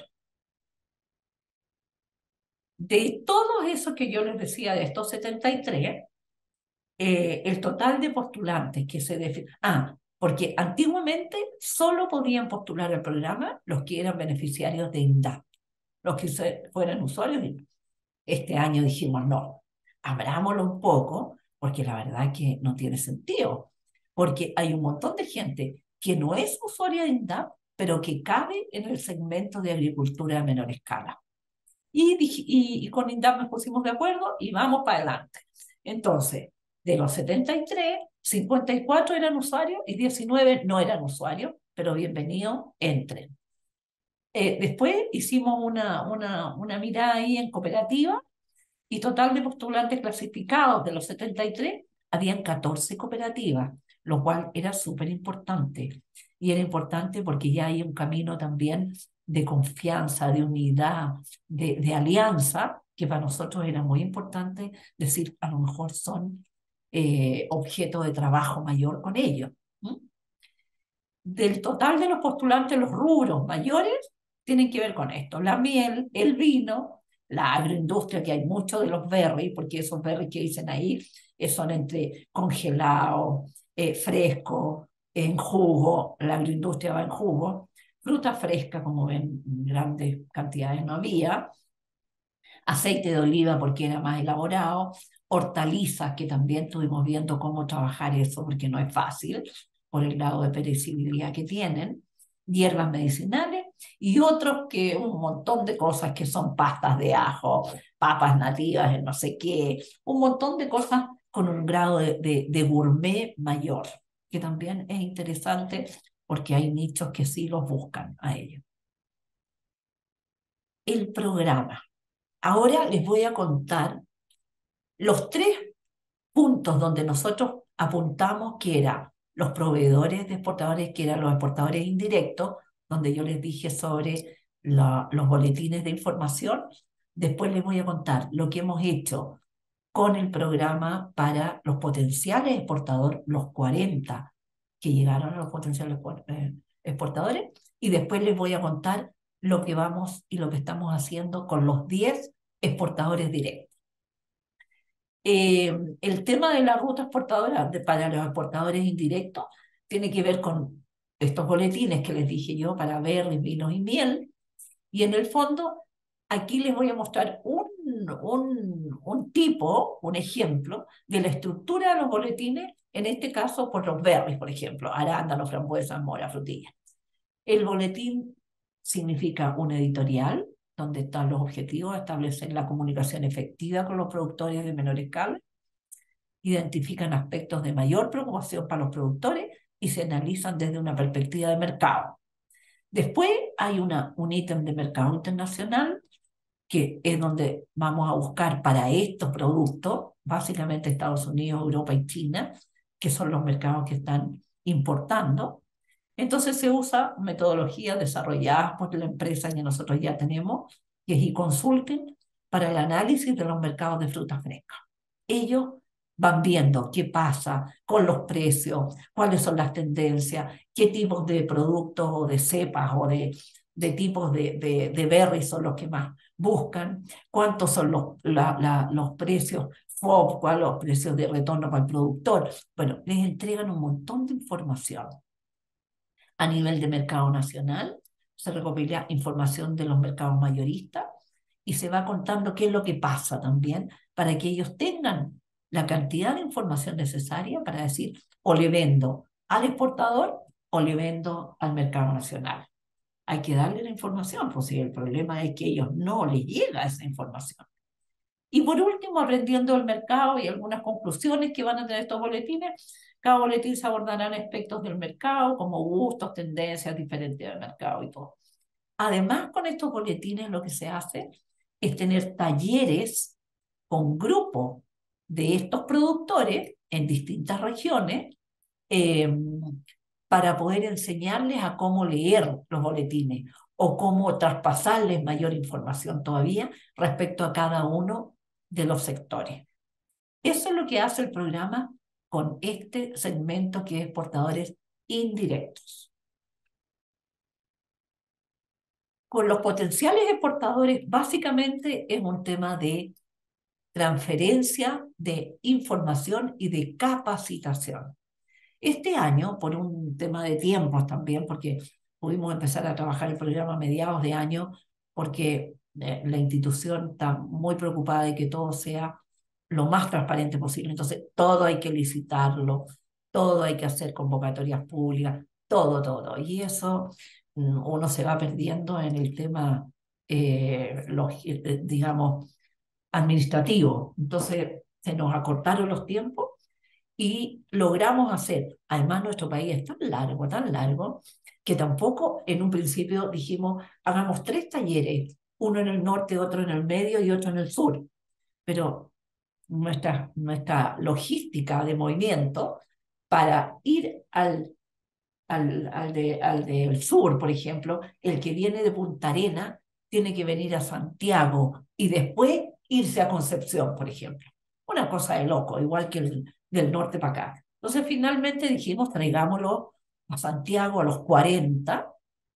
De todos esos que yo les decía, de estos setenta y tres, eh, el total de postulantes que se define... Ah, porque antiguamente solo podían postular al programa los que eran beneficiarios de INDAP, los que se, fueran usuarios de INDAP. Este año dijimos, no, abrámoslo un poco, porque la verdad que no tiene sentido, porque hay un montón de gente que no es usuaria de INDAP, pero que cabe en el segmento de agricultura a menor escala. Y, y, y con INDAP nos pusimos de acuerdo y vamos para adelante. Entonces, de los setenta y tres, cincuenta y cuatro eran usuarios y diecinueve no eran usuarios, pero bienvenidos, entren. Eh, después hicimos una, una, una mirada ahí en cooperativa y total de postulantes clasificados de los setenta y tres, habían catorce cooperativas, lo cual era súper importante. Y era importante porque ya hay un camino también de confianza, de unidad, de, de alianza, que para nosotros era muy importante decir, a lo mejor son eh, objeto de trabajo mayor con ellos. ¿Mm? Del total de los postulantes, los rubros mayores tienen que ver con esto: la miel, el vino, la agroindustria, que hay mucho de los berries, porque esos berries que dicen ahí eh, son entre congelados, eh, fresco, en jugo, la agroindustria va en jugo, fruta fresca, como ven, grandes cantidades no había, aceite de oliva porque era más elaborado, hortalizas, que también estuvimos viendo cómo trabajar eso, porque no es fácil por el grado de perecibilidad que tienen, hierbas medicinales y otros que un montón de cosas que son pastas de ajo, papas nativas, no sé qué, un montón de cosas con un grado de, de, de gourmet mayor, que también es interesante porque hay nichos que sí los buscan a ellos. El programa. Ahora les voy a contar los tres puntos donde nosotros apuntamos que eran los proveedores de exportadores, que eran los exportadores indirectos, donde yo les dije sobre la, los boletines de información. Después les voy a contar lo que hemos hecho con el programa para los potenciales exportadores, los cuarenta que llegaron a los potenciales exportadores, y después les voy a contar lo que vamos y lo que estamos haciendo con los diez exportadores directos. Eh, el tema de la ruta exportadora de, para los exportadores indirectos tiene que ver con estos boletines que les dije yo para berries, vinos y miel. Y en el fondo, aquí les voy a mostrar un, un, un tipo, un ejemplo de la estructura de los boletines, en este caso por los berries, por ejemplo, arándanos, frambuesas, mora, frutillas. El boletín significa un editorial donde están los objetivos, establecen la comunicación efectiva con los productores de menor escala, identifican aspectos de mayor preocupación para los productores y se analizan desde una perspectiva de mercado. Después hay una, un ítem de mercado internacional, que es donde vamos a buscar para estos productos básicamente Estados Unidos, Europa y China, que son los mercados que están importando. Entonces se usa metodologías desarrolladas por la empresa que nosotros ya tenemos, que es eConsulting, para el análisis de los mercados de frutas frescas. Ellos van viendo qué pasa con los precios, cuáles son las tendencias, qué tipos de productos o de cepas o de, de tipos de, de, de berries son los que más buscan, cuántos son los, la, la, los precios F O B, cuáles los precios de retorno para el productor. Bueno, les entregan un montón de información. A nivel de mercado nacional, se recopila información de los mercados mayoristas y se va contando qué es lo que pasa también para que ellos tengan la cantidad de información necesaria para decir o le vendo al exportador o le vendo al mercado nacional. Hay que darle la información, pues si el problema es que a ellos no les llega esa información. Y por último, aprendiendo el mercado y algunas conclusiones que van a tener estos boletines. Cada boletín se abordarán aspectos del mercado, como gustos, tendencias diferentes del mercado y todo. Además, con estos boletines lo que se hace es tener talleres con grupos de estos productores en distintas regiones eh, para poder enseñarles a cómo leer los boletines o cómo traspasarles mayor información todavía respecto a cada uno de los sectores. Eso es lo que hace el programa con este segmento que es exportadores indirectos. Con los potenciales exportadores, básicamente es un tema de transferencia de información y de capacitación. Este año, por un tema de tiempos también, porque pudimos empezar a trabajar el programa a mediados de año, porque eh, la institución está muy preocupada de que todo sea lo más transparente posible. Entonces, todo hay que licitarlo, todo hay que hacer convocatorias públicas, todo, todo. Y eso mm, uno se va perdiendo en el tema, eh, los, eh, digamos, administrativo. Entonces, se nos acortaron los tiempos y logramos hacer, además nuestro país es tan largo, tan largo, que tampoco en un principio dijimos, hagamos tres talleres, uno en el norte, otro en el medio y otro en el sur. Pero nuestra, nuestra logística de movimiento para ir al, al, al, de, al del sur, por ejemplo, el que viene de Punta Arenas tiene que venir a Santiago y después irse a Concepción, por ejemplo. Una cosa de loco, igual que el del norte para acá. Entonces finalmente dijimos, traigámoslo a Santiago a los cuarenta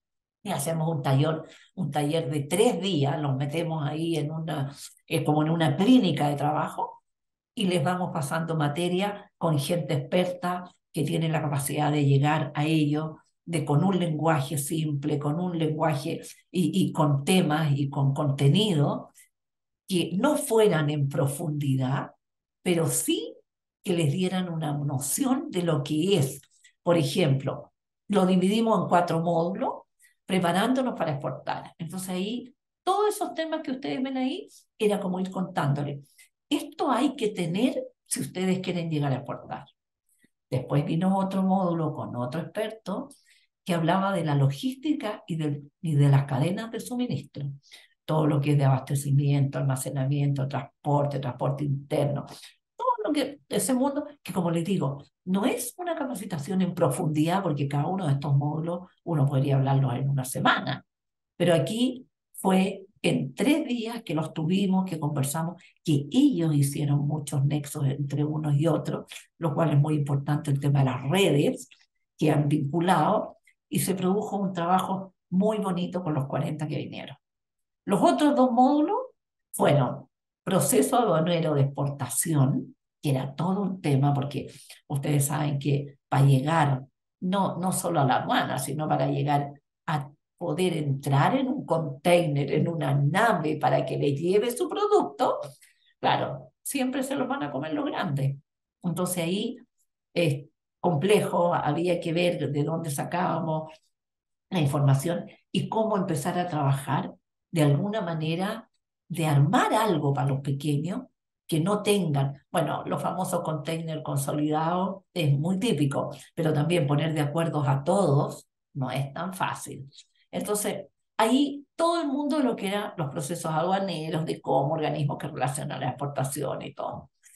y hacemos un taller, un taller de tres días, los metemos ahí en una, eh, como en una clínica de trabajo y les vamos pasando materia con gente experta que tiene la capacidad de llegar a ello, de con un lenguaje simple, con un lenguaje y, y con temas y con contenido que no fueran en profundidad, pero sí que les dieran una noción de lo que es. Por ejemplo, lo dividimos en cuatro módulos, preparándonos para exportar. Entonces ahí, todos esos temas que ustedes ven ahí, era como ir contándoles. Esto hay que tener si ustedes quieren llegar a exportar. Después vino otro módulo con otro experto que hablaba de la logística y de, y de las cadenas de suministro. Todo lo que es de abastecimiento, almacenamiento, transporte, transporte interno, todo lo que ese mundo, que como les digo, no es una capacitación en profundidad, porque cada uno de estos módulos uno podría hablarlo en una semana, pero aquí fue en tres días que los tuvimos, que conversamos, que ellos hicieron muchos nexos entre unos y otros, lo cual es muy importante el tema de las redes que han vinculado, y se produjo un trabajo muy bonito con los cuarenta que vinieron. Los otros dos módulos fueron proceso aduanero de exportación, que era todo un tema, porque ustedes saben que para llegar, no, no solo a la aduana, sino para llegar a poder entrar en un container, en una nave para que le lleve su producto, claro, siempre se los van a comer los grandes. Entonces ahí es complejo, había que ver de dónde sacábamos la información y cómo empezar a trabajar de alguna manera de armar algo para los pequeños que no tengan, bueno, los famosos containers consolidados es muy típico, pero también poner de acuerdo a todos no es tan fácil. Entonces, ahí todo el mundo lo que eran los procesos aduaneros, de cómo organismos que relacionan la exportación y todo.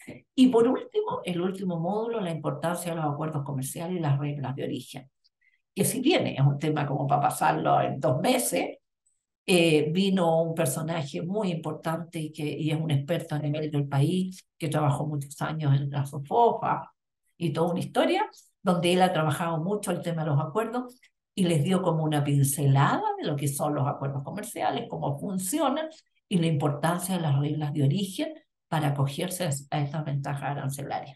Y por último, el último módulo, la importancia de los acuerdos comerciales y las reglas de origen, que si bien es un tema como para pasarlo en dos meses, eh, vino un personaje muy importante y, que, y es un experto a nivel del país, que trabajó muchos años en la SOFOFA y toda una historia, donde él ha trabajado mucho el tema de los acuerdos y les dio como una pincelada de lo que son los acuerdos comerciales, cómo funcionan y la importancia de las reglas de origen para acogerse a estas ventajas arancelarias.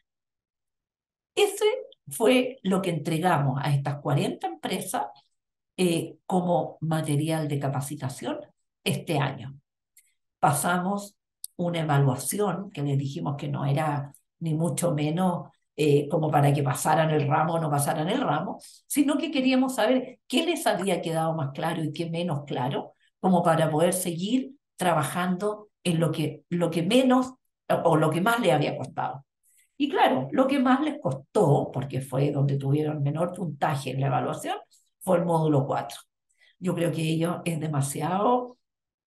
Ese fue lo que entregamos a estas cuarenta empresas eh, como material de capacitación este año. Pasamos una evaluación que les dijimos que no era ni mucho menos eh, como para que pasaran el ramo o no pasaran el ramo, sino que queríamos saber qué les había quedado más claro y qué menos claro, como para poder seguir trabajando en lo que, lo que menos o lo que más les había costado. Y claro, lo que más les costó, porque fue donde tuvieron menor puntaje en la evaluación, fue el módulo cuatro. Yo creo que ello es demasiado,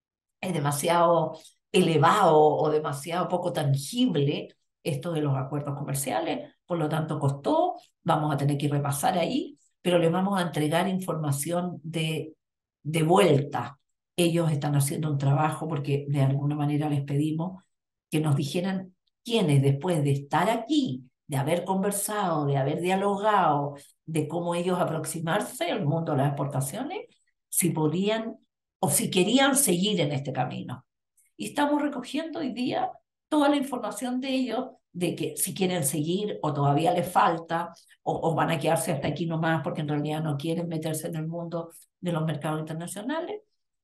es demasiado elevado o demasiado poco tangible esto de los acuerdos comerciales, por lo tanto costó, vamos a tener que repasar ahí, pero les vamos a entregar información de, de vuelta. Ellos están haciendo un trabajo porque de alguna manera les pedimos que nos dijeran quiénes después de estar aquí, de haber conversado, de haber dialogado, de cómo ellos aproximarse al mundo de las exportaciones, si podían o si querían seguir en este camino. Y estamos recogiendo hoy día toda la información de ellos, de que si quieren seguir o todavía les falta, o, o van a quedarse hasta aquí nomás porque en realidad no quieren meterse en el mundo de los mercados internacionales.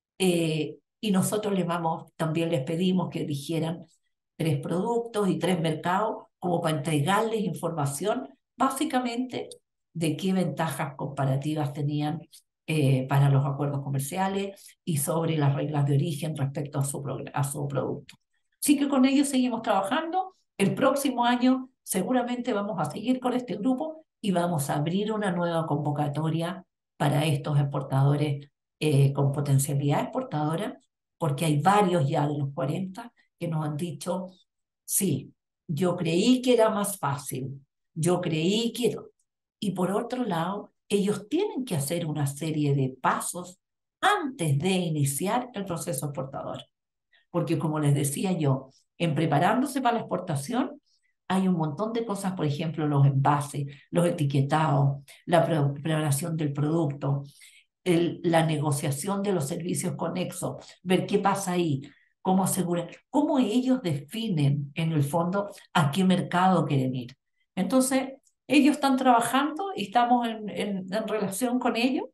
Eh, y nosotros les vamos, también les pedimos que eligieran tres productos y tres mercados como para entregarles información básicamente de qué ventajas comparativas tenían eh, para los acuerdos comerciales y sobre las reglas de origen respecto a su, a su producto. Así que con ellos seguimos trabajando. El próximo año seguramente vamos a seguir con este grupo y vamos a abrir una nueva convocatoria para estos exportadores eh, con potencialidad exportadora, porque hay varios ya de los cuarenta que nos han dicho, sí, yo creí que era más fácil, yo creí que... Y por otro lado, ellos tienen que hacer una serie de pasos antes de iniciar el proceso exportador. Porque como les decía yo, en preparándose para la exportación, hay un montón de cosas, por ejemplo, los envases, los etiquetados, la preparación del producto, el, la negociación de los servicios conexos, ver qué pasa ahí, cómo asegurar, cómo ellos definen en el fondo a qué mercado quieren ir. Entonces, ellos están trabajando y estamos en, en, en relación con ellos,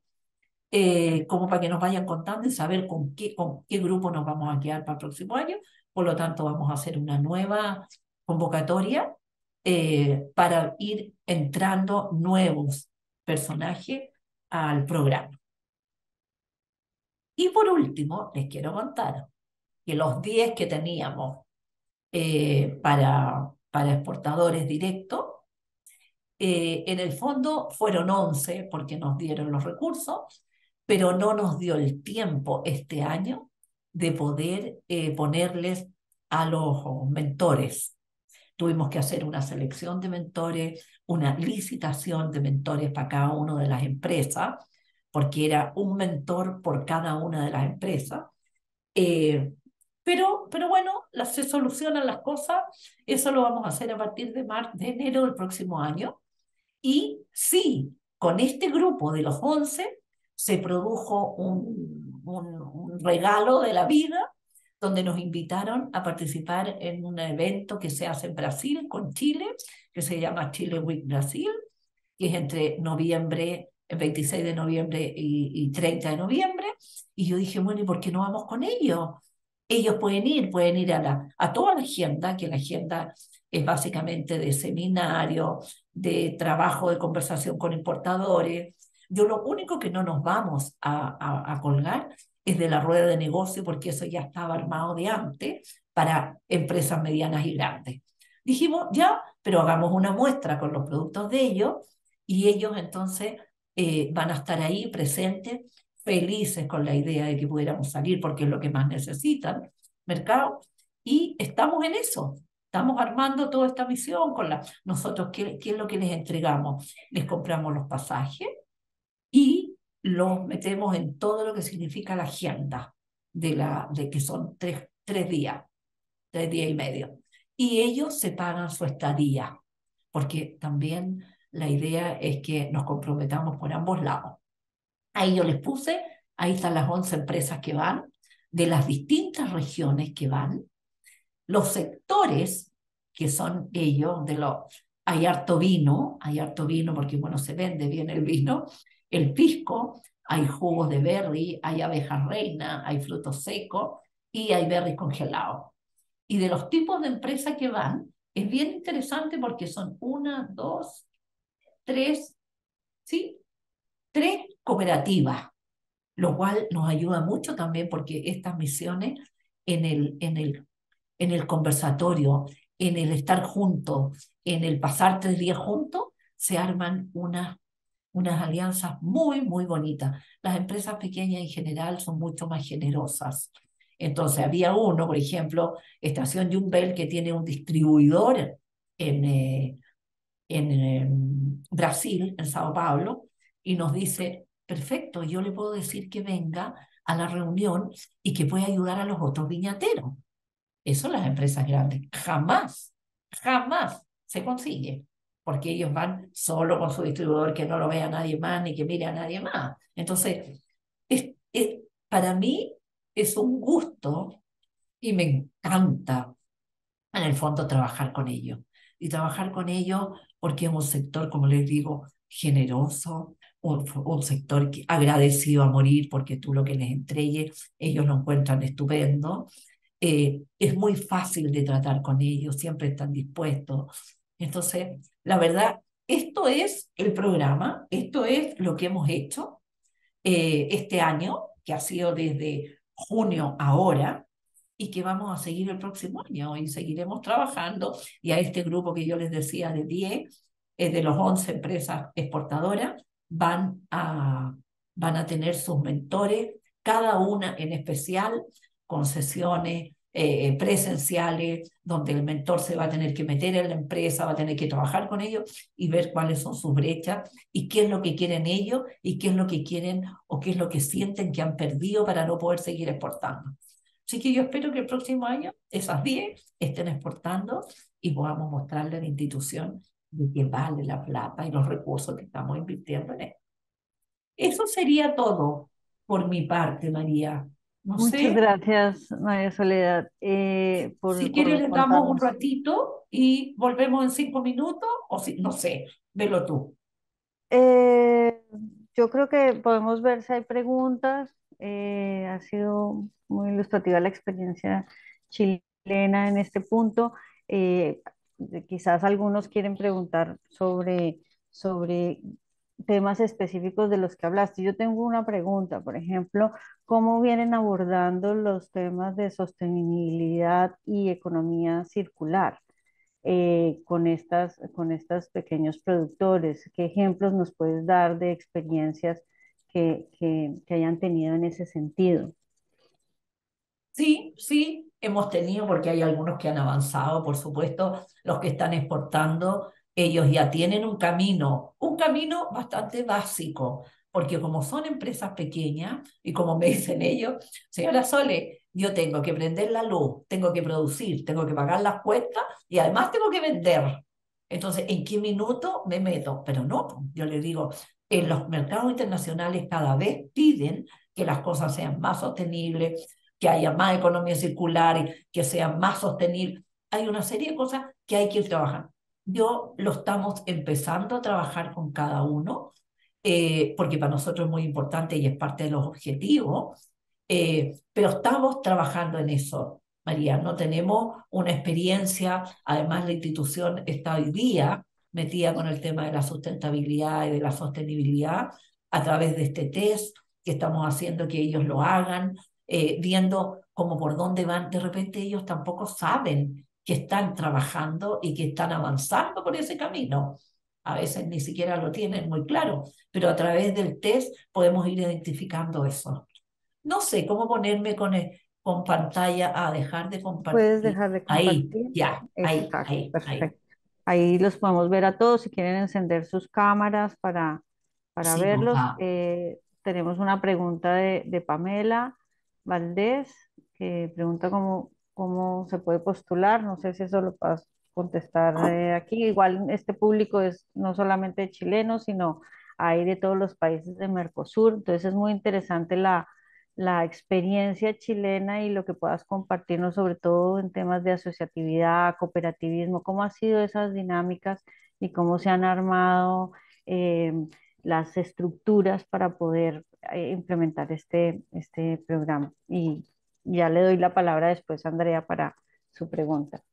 eh, como para que nos vayan contando y saber con qué, con qué grupo nos vamos a quedar para el próximo año. Por lo tanto, vamos a hacer una nueva convocatoria eh, para ir entrando nuevos personajes al programa. Y por último, les quiero contar que los diez que teníamos eh, para, para exportadores directos, eh, en el fondo fueron once porque nos dieron los recursos, pero no nos dio el tiempo este año de poder eh, ponerles a los mentores. Tuvimos que hacer una selección de mentores, una licitación de mentores para cada una de las empresas, porque era un mentor por cada una de las empresas. Eh, pero, pero bueno, las, se solucionan las cosas. Eso lo vamos a hacer a partir de, mar, de enero del próximo año. Y sí, con este grupo de los once se produjo un, un, un regalo de la vida donde nos invitaron a participar en un evento que se hace en Brasil con Chile, que se llama Chile Week Brasil, que es entre noviembre, el veintiséis de noviembre y, y treinta de noviembre. Y yo dije, bueno, ¿y por qué no vamos con ellos? Ellos pueden ir, pueden ir a, la, a toda la agenda, que la agenda es básicamente de seminario, de trabajo de conversación con importadores. Yo lo único que no nos vamos a, a, a colgar es de la rueda de negocio, porque eso ya estaba armado de antes para empresas medianas y grandes. Dijimos, ya, pero hagamos una muestra con los productos de ellos y ellos entonces eh, van a estar ahí presentes, felices con la idea de que pudiéramos salir porque es lo que más necesitan, mercado, y estamos en eso. estamos armando toda esta misión con la... Nosotros, ¿qué, qué es lo que les entregamos? Les compramos los pasajes y los metemos en todo lo que significa la agenda, de, la, de que son tres, tres días, tres días y medio. Y ellos se pagan su estadía, porque también la idea es que nos comprometamos por ambos lados. Ahí yo les puse, ahí están las once empresas que van, de las distintas regiones que van, los sectores que son ellos, de los, hay harto vino, hay harto vino porque bueno, se vende bien el vino, el pisco, hay jugos de berry, hay abejas reina, hay frutos secos y hay berries congelados. Y de los tipos de empresas que van, es bien interesante porque son una, dos, tres, ¿sí? Tres cooperativas, lo cual nos ayuda mucho también porque estas misiones en el, en el, en el conversatorio, en el estar juntos, en el pasar tres días juntos, se arman unas, unas alianzas muy, muy bonitas. Las empresas pequeñas en general son mucho más generosas. Entonces, había uno, por ejemplo, Estación Yumbel, que tiene un distribuidor en, eh, en eh, Brasil, en Sao Paulo, y nos dice, perfecto, yo le puedo decir que venga a la reunión y que pueda ayudar a los otros viñateros. Eso las empresas grandes jamás, jamás se consigue, porque ellos van solo con su distribuidor, que no lo vea nadie más ni que mire a nadie más. Entonces, es, es, para mí es un gusto y me encanta en el fondo trabajar con ellos. Y trabajar con ellos porque es un sector, como les digo, generoso, un, un sector que, agradecido a morir porque tú lo que les entregues, ellos lo encuentran estupendo. Eh, es muy fácil de tratar con ellos, siempre están dispuestos. Entonces, la verdad, esto es el programa, esto es lo que hemos hecho eh, este año, que ha sido desde junio a ahora, y que vamos a seguir el próximo año y seguiremos trabajando. Y a este grupo que yo les decía de diez, eh, de los once empresas exportadoras, van a, van a tener sus mentores, cada una en especial, con sesiones eh, presenciales, donde el mentor se va a tener que meter en la empresa, va a tener que trabajar con ellos y ver cuáles son sus brechas y qué es lo que quieren ellos y qué es lo que quieren o qué es lo que sienten que han perdido para no poder seguir exportando. Así que yo espero que el próximo año esas diez estén exportando y podamos mostrarle a la institución de que vale la plata y los recursos que estamos invirtiendo en esto. Eso sería todo por mi parte, María. No Muchas sé, gracias, María Soledad, eh, si por, quieres por les damos un contarnos. ratito y volvemos en cinco minutos o si, no sé, velo tú. Eh, yo creo que podemos ver si hay preguntas. Eh, ha sido muy ilustrativa la experiencia chilena en este punto. Eh, de- Quizás algunos quieren preguntar sobre, sobre temas específicos de los que hablaste. Yo tengo una pregunta, por ejemplo, ¿cómo vienen abordando los temas de sostenibilidad y economía circular? Eh, con estas, con estos pequeños productores? ¿Qué ejemplos nos puedes dar de experiencias que, que, que hayan tenido en ese sentido? Sí, sí, hemos tenido, porque hay algunos que han avanzado, por supuesto, los que están exportando, ellos ya tienen un camino, un camino bastante básico, porque como son empresas pequeñas, y como me dicen ellos, señora Sole, yo tengo que prender la luz, tengo que producir, tengo que pagar las cuentas y además tengo que vender. Entonces, ¿en qué minuto me meto? Pero no, yo les digo, en los mercados internacionales cada vez piden que las cosas sean más sostenibles, que haya más economía circular, que sea más sostenible. Hay una serie de cosas que hay que ir trabajando. Yo lo estamos empezando a trabajar con cada uno, eh, porque para nosotros es muy importante y es parte de los objetivos, eh, pero estamos trabajando en eso, María. No tenemos una experiencia, además la institución está hoy día metida con el tema de la sustentabilidad y de la sostenibilidad a través de este test que estamos haciendo que ellos lo hagan, eh, viendo cómo por dónde van. De repente ellos tampoco saben que están trabajando y que están avanzando por ese camino. A veces ni siquiera lo tienen muy claro, pero a través del test podemos ir identificando eso. No sé cómo ponerme con, el- con pantalla, a dejar de Puedes compartir. dejar de Ahí, compartir. ya, ahí, Exacto, ahí, ahí. perfecto. Ahí los podemos ver a todos si quieren encender sus cámaras para, para Sí, nos verlos. va. Eh, tenemos una pregunta de, de Pamela Valdés que pregunta cómo, cómo se puede postular. No sé si eso lo puedes contestar eh, aquí. Igual este público es no solamente chileno, sino hay de todos los países de Mercosur. Entonces es muy interesante la la experiencia chilena y lo que puedas compartirnos, sobre todo en temas de asociatividad, cooperativismo, cómo han sido esas dinámicas y cómo se han armado eh, las estructuras para poder eh, implementar este, este programa. Y ya le doy la palabra después a Andrea para su pregunta.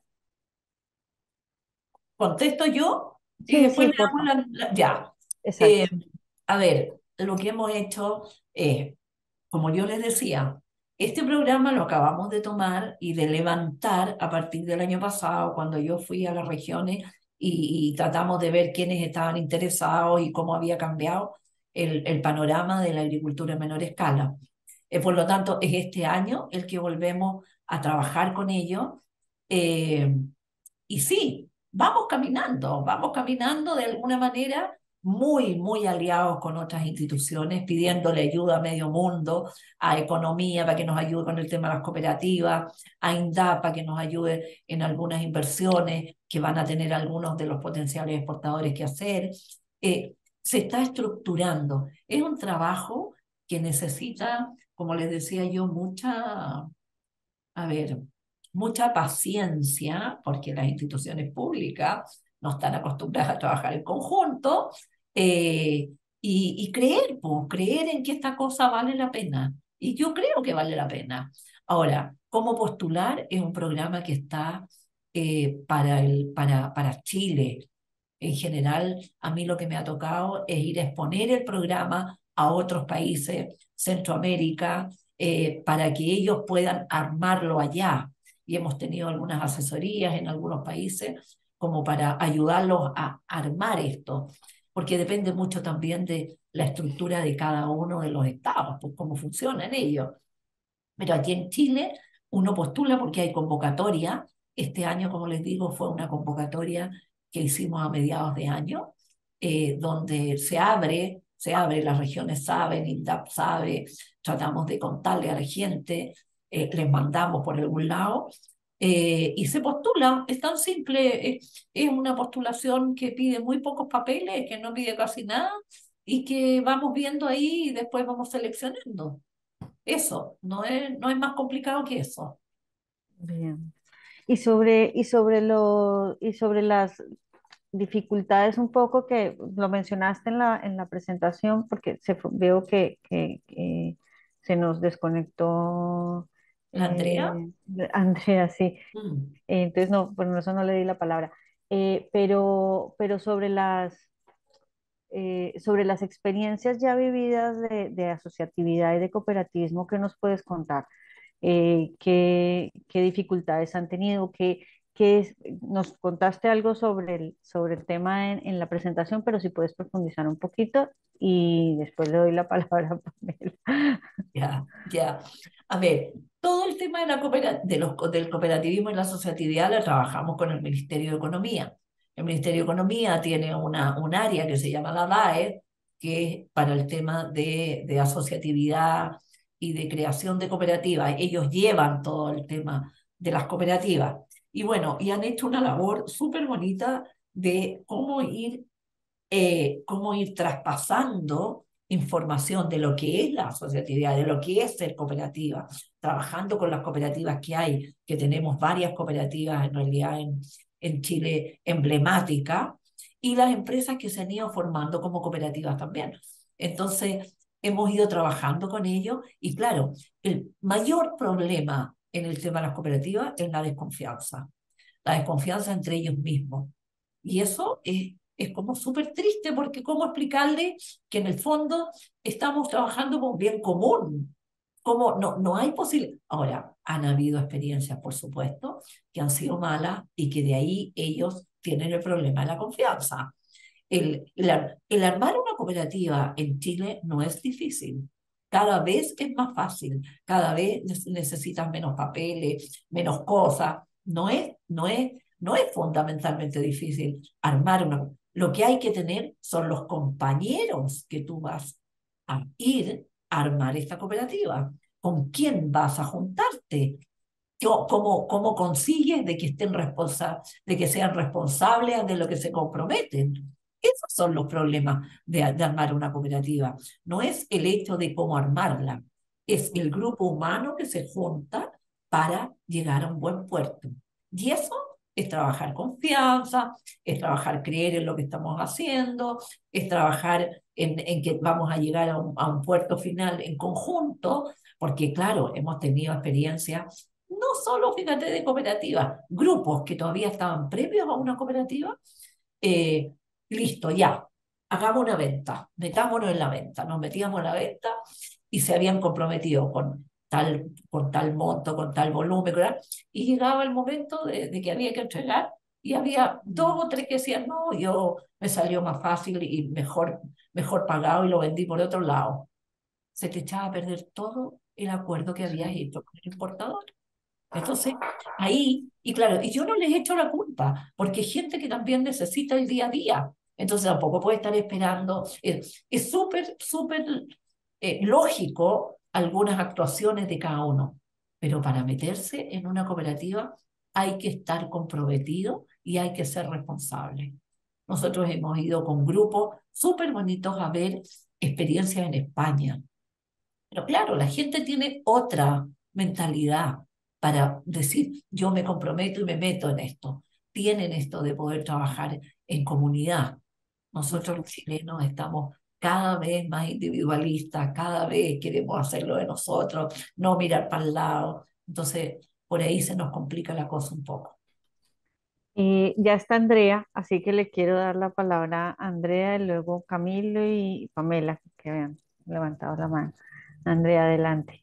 Contesto yo y Sí, después sí, le damos porfa. la... la- ya. Eh, Exacto. a ver, lo que hemos hecho es, como yo les decía, este programa lo acabamos de tomar y de levantar a partir del año pasado, cuando yo fui a las regiones y, y tratamos de ver quiénes estaban interesados y cómo había cambiado el, el panorama de la agricultura a menor escala. Eh, por lo tanto, es este año el que volvemos a trabajar con ellos. Eh, y sí, vamos caminando, vamos caminando de alguna manera muy, muy aliados con otras instituciones, pidiéndole ayuda a medio mundo, a Economía para que nos ayude con el tema de las cooperativas, a INDAP para que nos ayude en algunas inversiones que van a tener algunos de los potenciales exportadores que hacer. Eh, Se está estructurando. Es un trabajo que necesita, como les decía yo, mucha a ver, mucha paciencia, porque las instituciones públicas no están acostumbradas a trabajar en conjunto, eh, y, y creer, pues, creer en que esta cosa vale la pena. Y yo creo que vale la pena. Ahora, ¿cómo postular? Es un programa que está eh, para, el, para, para Chile. En general, a mí lo que me ha tocado es ir a exponer el programa a otros países, Centroamérica, eh, para que ellos puedan armarlo allá. Y hemos tenido algunas asesorías en algunos países como para ayudarlos a armar esto, porque depende mucho también de la estructura de cada uno de los estados, pues cómo funcionan ellos. Pero aquí en Chile uno postula porque hay convocatoria. Este año, como les digo, fue una convocatoria que hicimos a mediados de año, eh, donde se abre, se abre, las regiones saben, INDAP sabe, tratamos de contarle a la gente, eh, les mandamos por algún lado, eh, y se postula. Es tan simple, eh, es una postulación que pide muy pocos papeles, que no pide casi nada, y que vamos viendo ahí y después vamos seleccionando. Eso, no es, no es más complicado que eso. Bien. Y sobre, y sobre lo, y sobre las dificultades un poco que lo mencionaste en la, en la presentación, porque se, fu- veo que, que- que se nos desconectó ¿La Andrea? eh, Andrea, sí. Mm. Eh, entonces, no, bueno, eso no le di la palabra. Eh, pero, pero sobre las, eh, sobre las experiencias ya vividas de, de asociatividad y de cooperativismo, ¿qué nos puedes contar? Eh, ¿qué, qué dificultades han tenido? ¿Qué, qué es- nos contaste algo sobre el, sobre el tema en, en la presentación, pero si puedes profundizar un poquito y después le doy la palabra a Pamela. Ya, ya. A ver, todo el tema de la coopera- de los, co- del cooperativismo y la asociatividad la trabajamos con el Ministerio de Economía. El Ministerio de Economía tiene una, un área que se llama la D A E, que es para el tema de, de asociatividad y de creación de cooperativas. Ellos llevan todo el tema de las cooperativas. Y bueno, y han hecho una labor súper bonita de cómo ir eh, cómo ir traspasando información de lo que es la asociatividad, de lo que es ser cooperativa, trabajando con las cooperativas que hay, que tenemos varias cooperativas en realidad en, en Chile emblemáticas, y las empresas que se han ido formando como cooperativas también. Entonces, hemos ido trabajando con ellos y claro, el mayor problema en el tema de las cooperativas es la desconfianza, la desconfianza entre ellos mismos. Y eso es, es como súper triste porque cómo explicarle que en el fondo estamos trabajando por un bien común. Como no, no hay posibilidad. Ahora, han habido experiencias, por supuesto, que han sido malas y que de ahí ellos tienen el problema de la confianza. El, el, ar- el armar una cooperativa en Chile no es difícil. Cada vez es más fácil, cada vez ne- necesitas menos papeles, menos cosas. No es, no es, no es fundamentalmente difícil armar una. Lo que hay que tener son los compañeros que tú vas a ir a armar esta cooperativa. ¿Con quién vas a juntarte? ¿Cómo, cómo cómo consigues de que estén responsa- de que sean responsables de lo que se comprometen? Esos son los problemas de, de armar una cooperativa. No es el hecho de cómo armarla, es el grupo humano que se junta para llegar a un buen puerto. Y eso es trabajar confianza, es trabajar creer en lo que estamos haciendo, es trabajar en, en que vamos a llegar a un, a un puerto final en conjunto, porque claro, hemos tenido experiencias no solo, fíjate, de cooperativas, grupos que todavía estaban previos a una cooperativa, eh, listo, ya, hagamos una venta, metámonos en la venta, nos metíamos en la venta y se habían comprometido con tal, con tal monto, con tal volumen, ¿verdad? Y llegaba el momento de, de que había que entregar y había dos o tres que decían, no, yo me salió más fácil y mejor, mejor pagado y lo vendí por otro lado. Se te echaba a perder todo el acuerdo que habías Sí. hecho con el importador. Entonces, ahí, y claro, y yo no les echo la culpa, porque hay gente que también necesita el día a día. Entonces tampoco puede estar esperando. Es es súper, súper eh, lógico algunas actuaciones de cada uno, pero para meterse en una cooperativa hay que estar comprometido y hay que ser responsable. Nosotros hemos ido con grupos súper bonitos a ver experiencias en España, pero claro, la gente tiene otra mentalidad para decir, yo me comprometo y me meto en esto. Tienen esto de poder trabajar en comunidad. Nosotros los chilenos estamos cada vez más individualistas, cada vez queremos hacerlo de nosotros, no mirar para el lado. Entonces, por ahí se nos complica la cosa un poco. Eh, ya está Andrea, así que le quiero dar la palabra a Andrea y luego Camilo y Pamela, que habían levantado la mano. Andrea, adelante.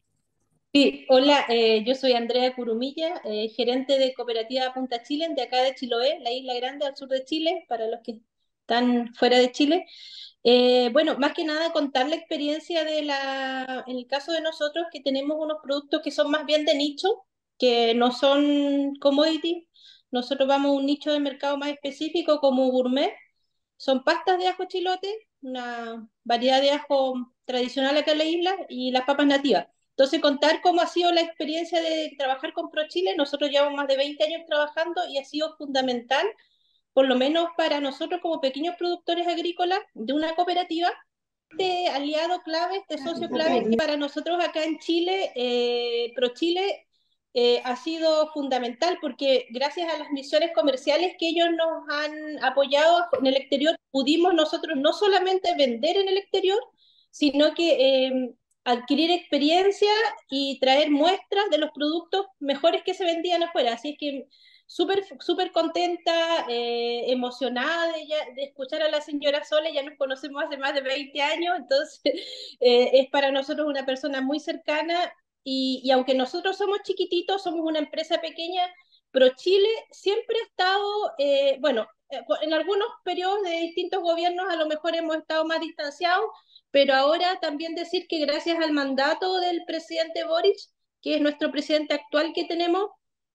Sí, hola, eh, yo soy Andrea Curumilla, eh, gerente de Cooperativa Punta Chile, de acá de Chiloé, la isla grande al sur de Chile, para los que están fuera de Chile. Eh, bueno, más que nada contar la experiencia de la, en el caso de nosotros, que tenemos unos productos que son más bien de nicho, que no son commodity. Nosotros vamos a un nicho de mercado más específico como gourmet. Son pastas de ajo chilote, una variedad de ajo tradicional acá en la isla, y las papas nativas. Entonces, contar cómo ha sido la experiencia de trabajar con ProChile. Nosotros llevamos más de veinte años trabajando y ha sido fundamental, por lo menos para nosotros como pequeños productores agrícolas de una cooperativa, este aliado clave, este socio clave, que para nosotros acá en Chile, eh, ProChile, eh, ha sido fundamental, porque gracias a las misiones comerciales que ellos nos han apoyado en el exterior, pudimos nosotros no solamente vender en el exterior, sino que eh, adquirir experiencia y traer muestras de los productos mejores que se vendían afuera. Así es que súper súper contenta, eh, emocionada de, ya, de escuchar a la señora Sole. Ya nos conocemos hace más de veinte años, entonces eh, es para nosotros una persona muy cercana, y, y aunque nosotros somos chiquititos, somos una empresa pequeña, pero Chile siempre ha estado, eh, bueno, eh, en algunos periodos de distintos gobiernos a lo mejor hemos estado más distanciados, pero ahora también decir que gracias al mandato del presidente Boric, que es nuestro presidente actual que tenemos,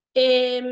eh,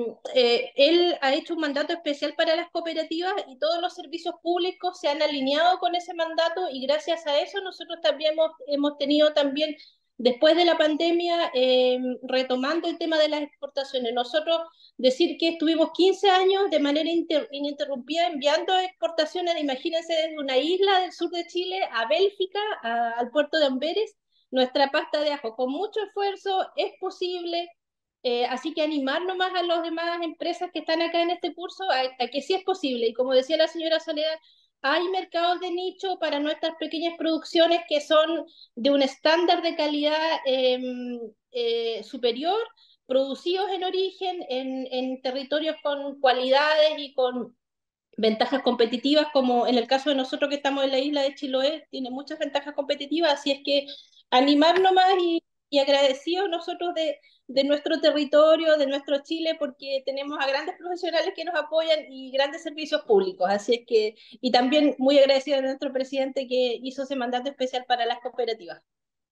eh, él ha hecho un mandato especial para las cooperativas y todos los servicios públicos se han alineado con ese mandato, y gracias a eso nosotros también hemos, hemos tenido también, después de la pandemia, eh, retomando el tema de las exportaciones. Nosotros decir que estuvimos quince años de manera inter, ininterrumpida enviando exportaciones, imagínense, desde una isla del sur de Chile a Bélgica, a, al puerto de Amberes, nuestra pasta de ajo. Con mucho esfuerzo es posible. Eh, así que animar nomás a las demás empresas que están acá en este curso a, a que sí es posible. Y como decía la señora Soledad, hay mercados de nicho para nuestras pequeñas producciones que son de un estándar de calidad eh, eh, superior, producidos en origen, en, en territorios con cualidades y con ventajas competitivas, como en el caso de nosotros que estamos en la isla de Chiloé, tiene muchas ventajas competitivas. Así es que animar nomás, y, y agradecidos nosotros de, de nuestro territorio, de nuestro Chile, porque tenemos a grandes profesionales que nos apoyan y grandes servicios públicos. Así es que, y también muy agradecidos de nuestro presidente que hizo ese mandato especial para las cooperativas.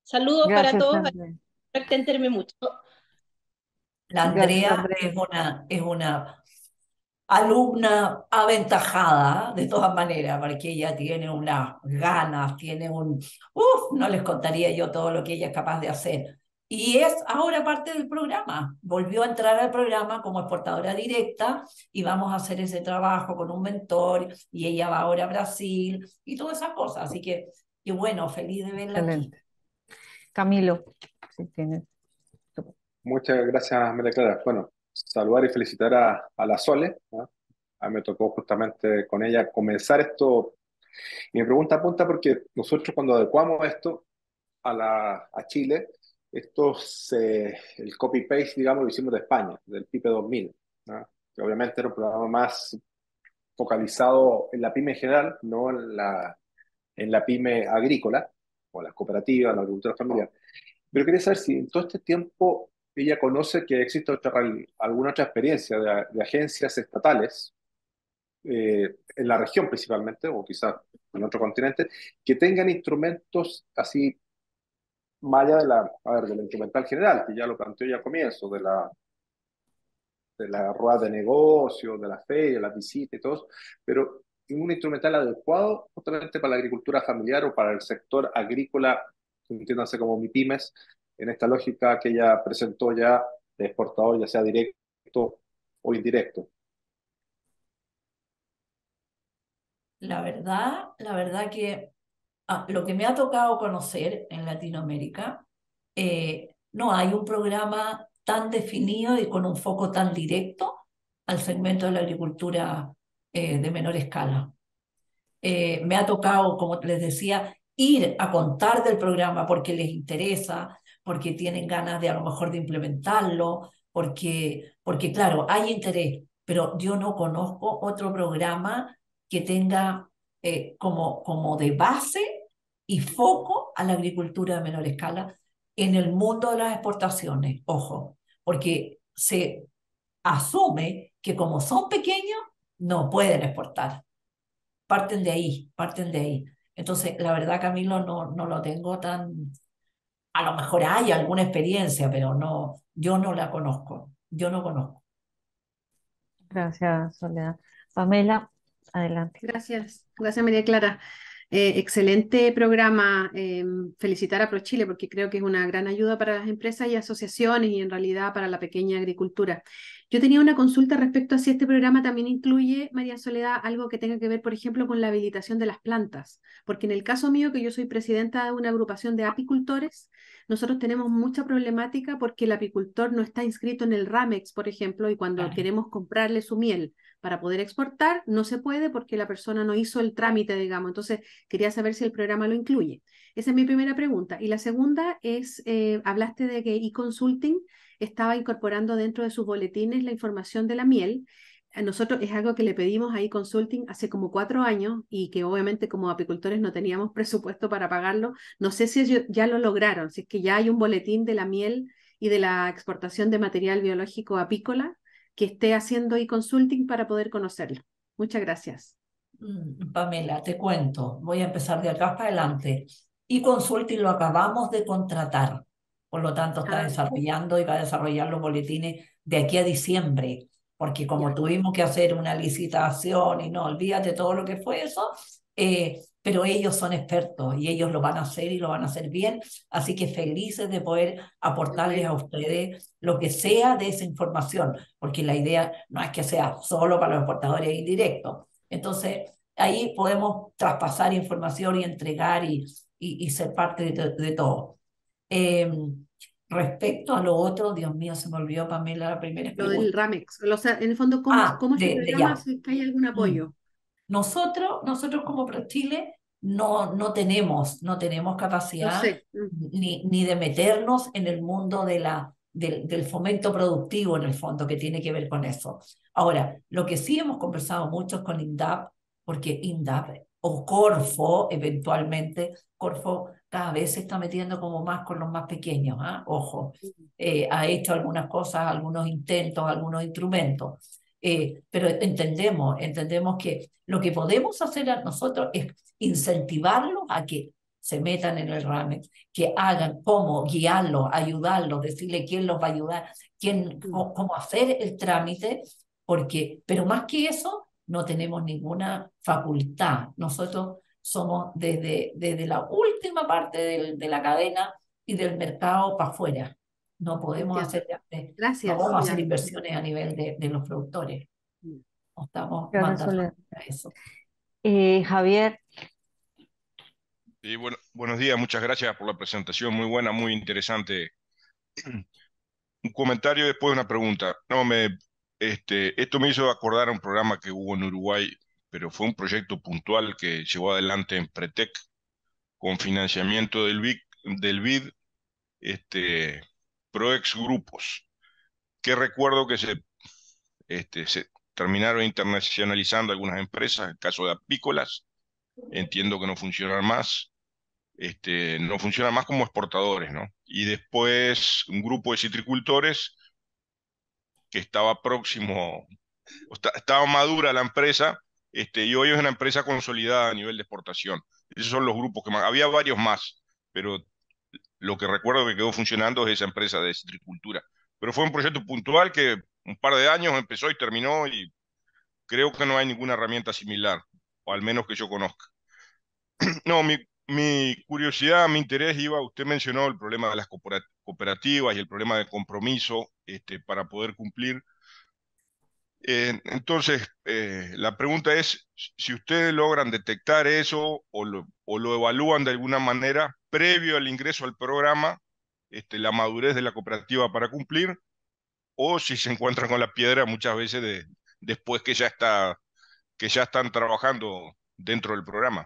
Saludos para Gracias, todos, Andrea. no extenderme mucho. La Gracias, Andrea Andrea. es una, es una alumna aventajada, de todas maneras, porque ella tiene unas ganas, tiene un... Uf, no les contaría yo todo lo que ella es capaz de hacer. Y es ahora parte del programa. Volvió a entrar al programa como exportadora directa y vamos a hacer ese trabajo con un mentor y ella va ahora a Brasil y todas esas cosas. Así que, y bueno, feliz de verla aquí. Excelente. Camilo, si tienes. Muchas gracias, María Clara. Bueno, saludar y felicitar a, a la Sole, ¿no? A mí me tocó justamente con ella comenzar esto. Y mi pregunta apunta porque nosotros cuando adecuamos esto a, la, a Chile, esto se, el copy-paste, digamos, lo hicimos de España, del PIPE dos mil, ¿no? Que obviamente era un programa más focalizado en la pyme en general, no en la, en la pyme agrícola, o la cooperativa, la agricultura familiar. Pero quería saber si en todo este tiempo ella conoce que existe otra, alguna otra experiencia de, de agencias estatales, eh, en la región principalmente, o quizás en otro continente, que tengan instrumentos así, más allá de la, a ver, del instrumental general, que ya lo planteó ya al comienzo, de la, de la rueda de negocio, de la feria, las visitas y todo eso, pero un instrumental adecuado justamente para la agricultura familiar o para el sector agrícola, entiéndanse como MIPYMES, en esta lógica que ella presentó ya de exportador, ya sea directo o indirecto. La verdad, la verdad que ah, lo que me ha tocado conocer en Latinoamérica, eh, no hay un programa tan definido y con un foco tan directo al segmento de la agricultura eh, de menor escala. Eh, me ha tocado, como les decía, ir a contar del programa porque les interesa, porque tienen ganas de a lo mejor de implementarlo, porque, porque claro, hay interés, pero yo no conozco otro programa que tenga eh, como, como de base y foco a la agricultura de menor escala en el mundo de las exportaciones, ojo, porque se asume que como son pequeños, no pueden exportar. Parten de ahí, parten de ahí. Entonces, la verdad, Camilo, no, no lo tengo tan... A lo mejor hay alguna experiencia, pero no, yo no la conozco. Yo no conozco. Gracias, Soledad. Pamela, adelante. Gracias, gracias María Clara. Eh, excelente programa. Eh, felicitar a ProChile porque creo que es una gran ayuda para las empresas y asociaciones y en realidad para la pequeña agricultura. Yo tenía una consulta respecto a si este programa también incluye, María Soledad, algo que tenga que ver, por ejemplo, con la habilitación de las plantas. Porque en el caso mío, que yo soy presidenta de una agrupación de apicultores, nosotros tenemos mucha problemática porque el apicultor no está inscrito en el RAMEX, por ejemplo, y cuando Claro. queremos comprarle su miel para poder exportar, no se puede porque la persona no hizo el trámite, digamos. Entonces, quería saber si el programa lo incluye. Esa es mi primera pregunta. Y la segunda es, eh, hablaste de que eConsulting estaba incorporando dentro de sus boletines la información de la miel. A nosotros es algo que le pedimos a eConsulting hace como cuatro años y que obviamente como apicultores no teníamos presupuesto para pagarlo. No sé si ellos ya lo lograron, si es que ya hay un boletín de la miel y de la exportación de material biológico apícola que esté haciendo eConsulting para poder conocerlo. Muchas gracias. Mm, Pamela, te cuento. Voy a empezar de acá para adelante. Y Consulting lo acabamos de contratar. Por lo tanto, está Ah, desarrollando y va a desarrollar los boletines de aquí a diciembre. Porque como ya. tuvimos que hacer una licitación y no, olvídate todo lo que fue eso, eh, pero ellos son expertos y ellos lo van a hacer y lo van a hacer bien. Así que felices de poder aportarles a Bueno, ustedes lo que sea de esa información, porque la idea no es que sea solo para los exportadores indirectos. Entonces, ahí podemos traspasar información y entregar y, y, y ser parte de, de todo. Eh, respecto a lo otro, Dios mío, se me olvidó, Pamela, la primera lo del pregunta. RAMEX. O sea, en el fondo, ¿cómo, Ah, cómo este de, de programa, ya. si es que hay algún Mm. apoyo? Nosotros, nosotros como ProChile no, no tenemos, no tenemos No capacidad sé. Mm. ni, ni de meternos en el mundo de la, del, del fomento productivo en el fondo que tiene que ver con eso. Ahora, lo que sí hemos conversado mucho es con INDAP, porque INDAP o Corfo, eventualmente, Corfo cada vez se está metiendo como más con los más pequeños, ¿ah? Ojo, eh, ha hecho algunas cosas, algunos intentos, algunos instrumentos. Eh, pero entendemos, entendemos que lo que podemos hacer a nosotros es incentivarlos a que se metan en el RAMEX, que hagan cómo guiarlos, ayudarlos, decirle quién los va a ayudar, quién, cómo, cómo hacer el trámite, porque, pero más que eso, no tenemos ninguna facultad. Nosotros somos desde, desde la última parte del, de la cadena y del mercado para afuera. No podemos Entiendo. hacer, eh, no Gracias. vamos a hacer Ya. inversiones a nivel de, de los productores. Mm. No estamos Gracias, mandando Soledad. a eso. Eh, Javier, Y bueno, buenos días, muchas gracias por la presentación, muy buena, muy interesante. Un comentario y después una pregunta. No, me, este, esto me hizo acordar a un programa que hubo en Uruguay, pero fue un proyecto puntual que llevó adelante en Pretec con financiamiento del B I C, del B I D, este, Proex Grupos, que recuerdo que se, este, se terminaron internacionalizando algunas empresas, el caso de apícolas, entiendo que no funcionan más, este, no funcionan más como exportadores, ¿no? Y después un grupo de citricultores que estaba próximo, o está- estaba madura la empresa, este, y hoy es una empresa consolidada a nivel de exportación. Esos son los grupos que más, había varios más, pero lo que recuerdo que quedó funcionando es esa empresa de citricultura. Pero fue un proyecto puntual que un par de años empezó y terminó y creo que no hay ninguna herramienta similar, o al menos que yo conozca. No, mi, mi curiosidad, mi interés iba, usted mencionó el problema de las coopera- cooperativas y el problema de compromiso este, para poder cumplir. Eh, entonces, eh, la pregunta es si ustedes logran detectar eso o lo, o lo evalúan de alguna manera previo al ingreso al programa, este, la madurez de la cooperativa para cumplir, o si se encuentran con la piedra muchas veces de, después que ya está, que ya están trabajando dentro del programa.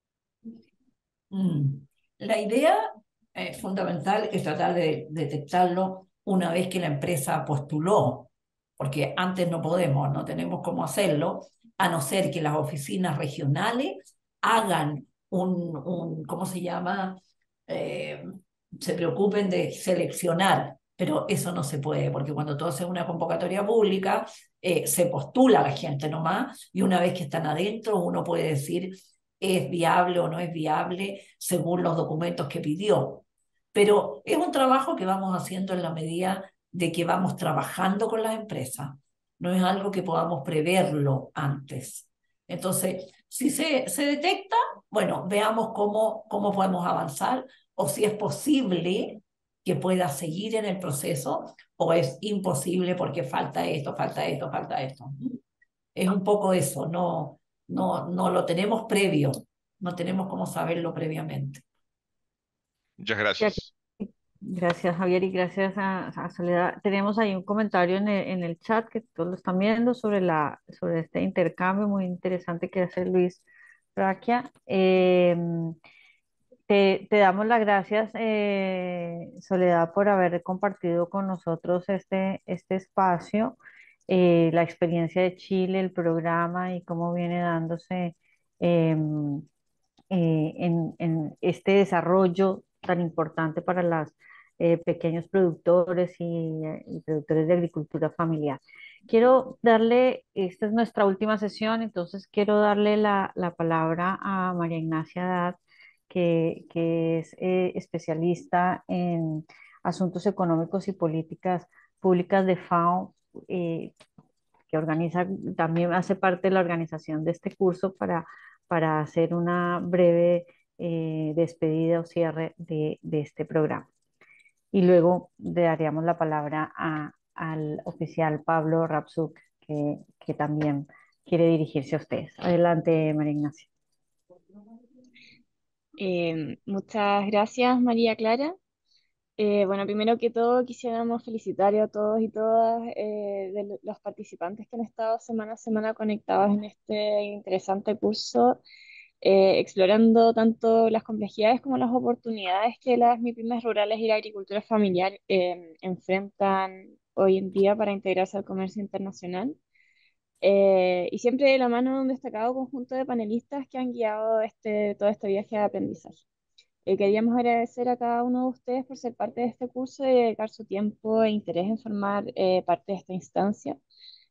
Mm. La idea eh, fundamental es tratar de detectarlo una vez que la empresa postuló, porque antes no podemos, no tenemos cómo hacerlo, a no ser que las oficinas regionales hagan un, un ¿cómo se llama? Eh, se preocupen de seleccionar, pero eso no se puede, porque cuando tú haces una convocatoria pública, eh, se postula a la gente nomás, y una vez que están adentro, uno puede decir es viable o no es viable según los documentos que pidió. Pero es un trabajo que vamos haciendo en la medida de que vamos trabajando con las empresas. No es algo que podamos preverlo antes. Entonces, si se, se detecta, bueno, veamos cómo, cómo podemos avanzar o si es posible que pueda seguir en el proceso o es imposible porque falta esto, falta esto, falta esto. Es un poco eso, no, no, no lo tenemos previo, no tenemos cómo saberlo previamente. Muchas ya- gracias. gracias, Javier, y gracias a, a Soledad. Tenemos ahí un comentario en el, en el chat que todos lo están viendo sobre, la, sobre este intercambio muy interesante que hace Luis Raquia. Eh, te, te damos las gracias, eh, Soledad, por haber compartido con nosotros este, este espacio, eh, la experiencia de Chile, el programa y cómo viene dándose. em, eh, en, en este desarrollo tan importante para los pequeños productores y, eh, y productores de agricultura familiar. Quiero darle, esta es nuestra última sesión, entonces quiero darle la, la palabra a María Ignacia Dad, que, que es eh, especialista en asuntos económicos y políticas públicas de FAO, eh, que organiza, también hace parte de la organización de este curso para, para hacer una breve eh, despedida o cierre de, de este programa. Y luego le daríamos la palabra a- al oficial Pablo Rapsuk, que, que también quiere dirigirse a ustedes. Adelante, María Ignacia. Eh, muchas gracias, María Clara. Eh, bueno, primero que todo quisiéramos felicitar a todos y todas eh, de lo- los participantes que han estado semana a semana conectados en este interesante curso, eh, explorando tanto las complejidades como las oportunidades que las MIPYMES rurales y la agricultura familiar eh, enfrentan hoy en día para integrarse al comercio internacional. Eh, y siempre de la mano de un destacado conjunto de panelistas que han guiado este, todo este viaje de aprendizaje. Eh, queríamos agradecer a cada uno de ustedes por ser parte de este curso y dedicar su tiempo e interés en formar eh, parte de esta instancia.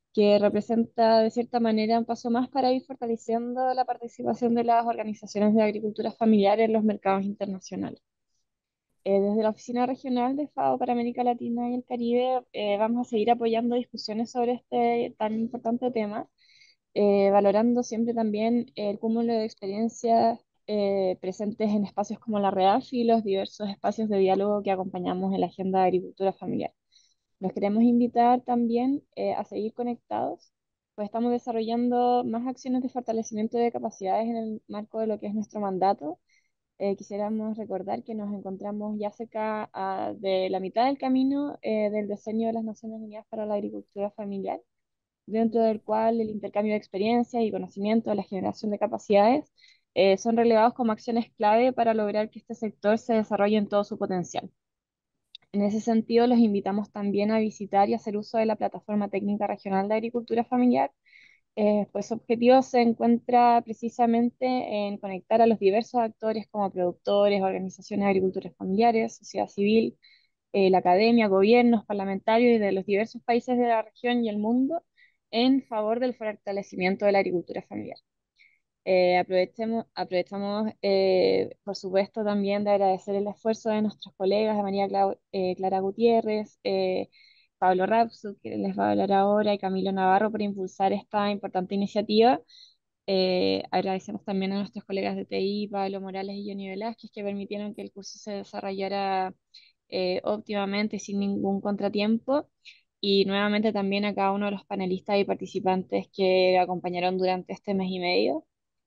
que representa de cierta manera un paso más para ir fortaleciendo la participación de las organizaciones de agricultura familiar en los mercados internacionales. Eh, desde la Oficina Regional de FAO para América Latina y el Caribe, eh, vamos a seguir apoyando discusiones sobre este tan importante tema, eh, valorando siempre también el cúmulo de experiencias eh, presentes en espacios como la REAF y los diversos espacios de diálogo que acompañamos en la Agenda de Agricultura Familiar. Los queremos invitar también eh, a seguir conectados, pues estamos desarrollando más acciones de fortalecimiento de capacidades en el marco de lo que es nuestro mandato. Eh, quisiéramos recordar que nos encontramos ya cerca ah, de la mitad del camino eh, del diseño de las Naciones Unidas para la Agricultura Familiar, dentro del cual el intercambio de experiencias y conocimiento, la generación de capacidades, eh, son relevados como acciones clave para lograr que este sector se desarrolle en todo su potencial. En ese sentido, los invitamos también a visitar y hacer uso de la Plataforma Técnica Regional de Agricultura Familiar, eh, pues su objetivo se encuentra precisamente en conectar a los diversos actores como productores, organizaciones de agricultores familiares, sociedad civil, eh, la academia, gobiernos, parlamentarios y de los diversos países de la región y el mundo en favor del fortalecimiento de la agricultura familiar. Eh, aprovechemos, aprovechamos, eh, por supuesto, también de agradecer el esfuerzo de nuestros colegas, de María Clau- eh, Clara Gutiérrez, eh, Pablo Rapsu, que les va a hablar ahora, y Camilo Navarro por impulsar esta importante iniciativa. Eh, agradecemos también a nuestros colegas de T I, Pablo Morales y Johnny Velázquez, que permitieron que el curso se desarrollara eh, óptimamente, sin ningún contratiempo. Y nuevamente también a cada uno de los panelistas y participantes que acompañaron durante este mes y medio.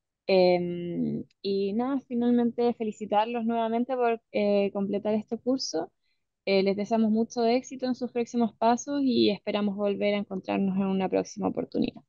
Em, y nada, finalmente felicitarlos nuevamente por eh, completar este curso. Eh, les deseamos mucho éxito en sus próximos pasos y esperamos volver a encontrarnos en una próxima oportunidad.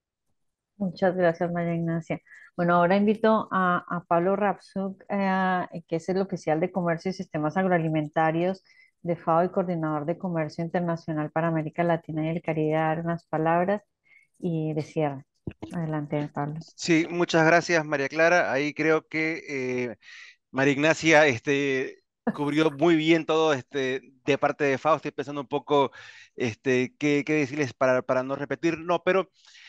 Muchas gracias, María Ignacia. Bueno, ahora invito a, a Pablo Rapsuk, eh, que es el oficial de Comercio y Sistemas Agroalimentarios de FAO y coordinador de Comercio Internacional para América Latina y el Caribe, a dar unas palabras y de cierre. Adelante, Pablo. Sí, muchas gracias, María Clara. Ahí creo que eh, María Ignacia este, cubrió muy bien todo este, de parte de FAO. Estoy pensando un poco este, qué, qué decirles para, para no repetir. No, pero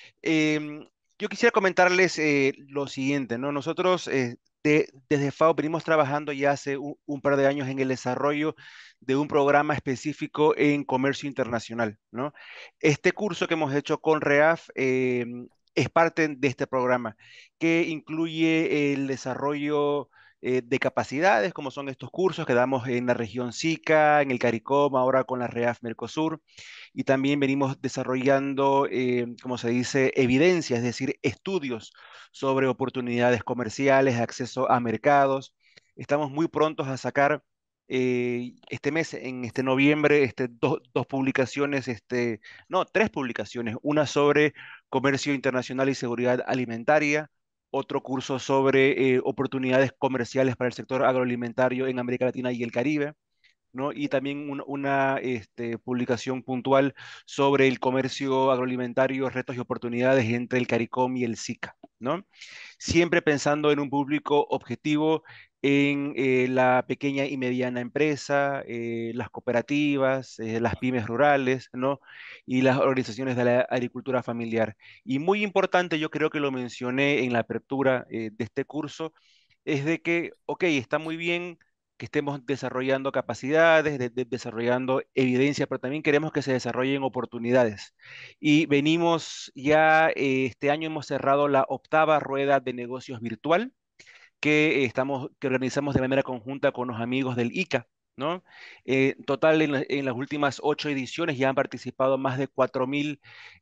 Em, yo quisiera comentarles eh, lo siguiente, ¿no? Nosotros eh, de- desde FAO venimos trabajando ya hace un, un par de años en el desarrollo de un programa específico en comercio internacional, ¿no? Este curso que hemos hecho con REAF em, es parte de este programa, que incluye el desarrollo eh, de capacidades, como son estos cursos que damos en la región SICA, en el CARICOM, ahora con la REAF Mercosur, y también venimos desarrollando, eh, como se dice, evidencia, es decir, estudios sobre oportunidades comerciales, acceso a mercados. Estamos muy prontos a sacar eh, este mes, en este noviembre, este, dos, dos publicaciones, este, no, tres publicaciones, una sobre comercio internacional y seguridad alimentaria, otro curso sobre eh, oportunidades comerciales para el sector agroalimentario en América Latina y el Caribe, ¿no? Y también un- una este, publicación puntual sobre el comercio agroalimentario, retos y oportunidades entre el CARICOM y el SICA, ¿no? Siempre pensando en un público objetivo, en eh, la pequeña y mediana empresa, eh, las cooperativas, eh, las pymes rurales, ¿no? Y las organizaciones de la agricultura familiar. Y muy importante, yo creo que lo mencioné en la apertura eh, de este curso, es de que, ok, está muy bien que estemos desarrollando capacidades, de- de- desarrollando evidencia, pero también queremos que se desarrollen oportunidades. Y venimos ya, eh, este año hemos cerrado la octava rueda de negocios virtual que, estamos, que organizamos de manera conjunta con los amigos del ICA, ¿no? Eh, total, en, la- en las últimas ocho ediciones ya han participado más de cuatro mil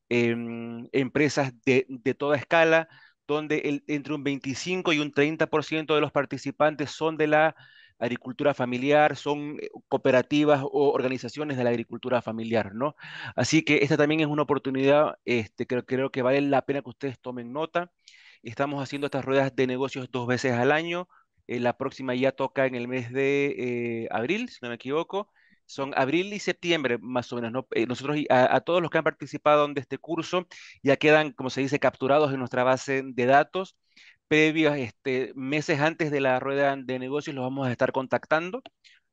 em, empresas de, de toda escala, donde el- entre un veinticinco y un treinta por ciento de los participantes son de la agricultura familiar, son eh, cooperativas o organizaciones de la agricultura familiar, ¿no? Así que esta también es una oportunidad, este, creo, creo que vale la pena que ustedes tomen nota. Estamos haciendo estas ruedas de negocios dos veces al año. Eh, la próxima ya toca en el mes de eh, abril, si no me equivoco. Son abril y septiembre, más o menos, ¿no? Eh, nosotros, y a, a todos los que han participado en este curso, ya quedan, como se dice, capturados en nuestra base de datos. Previos, este, meses antes de la rueda de negocios, los vamos a estar contactando,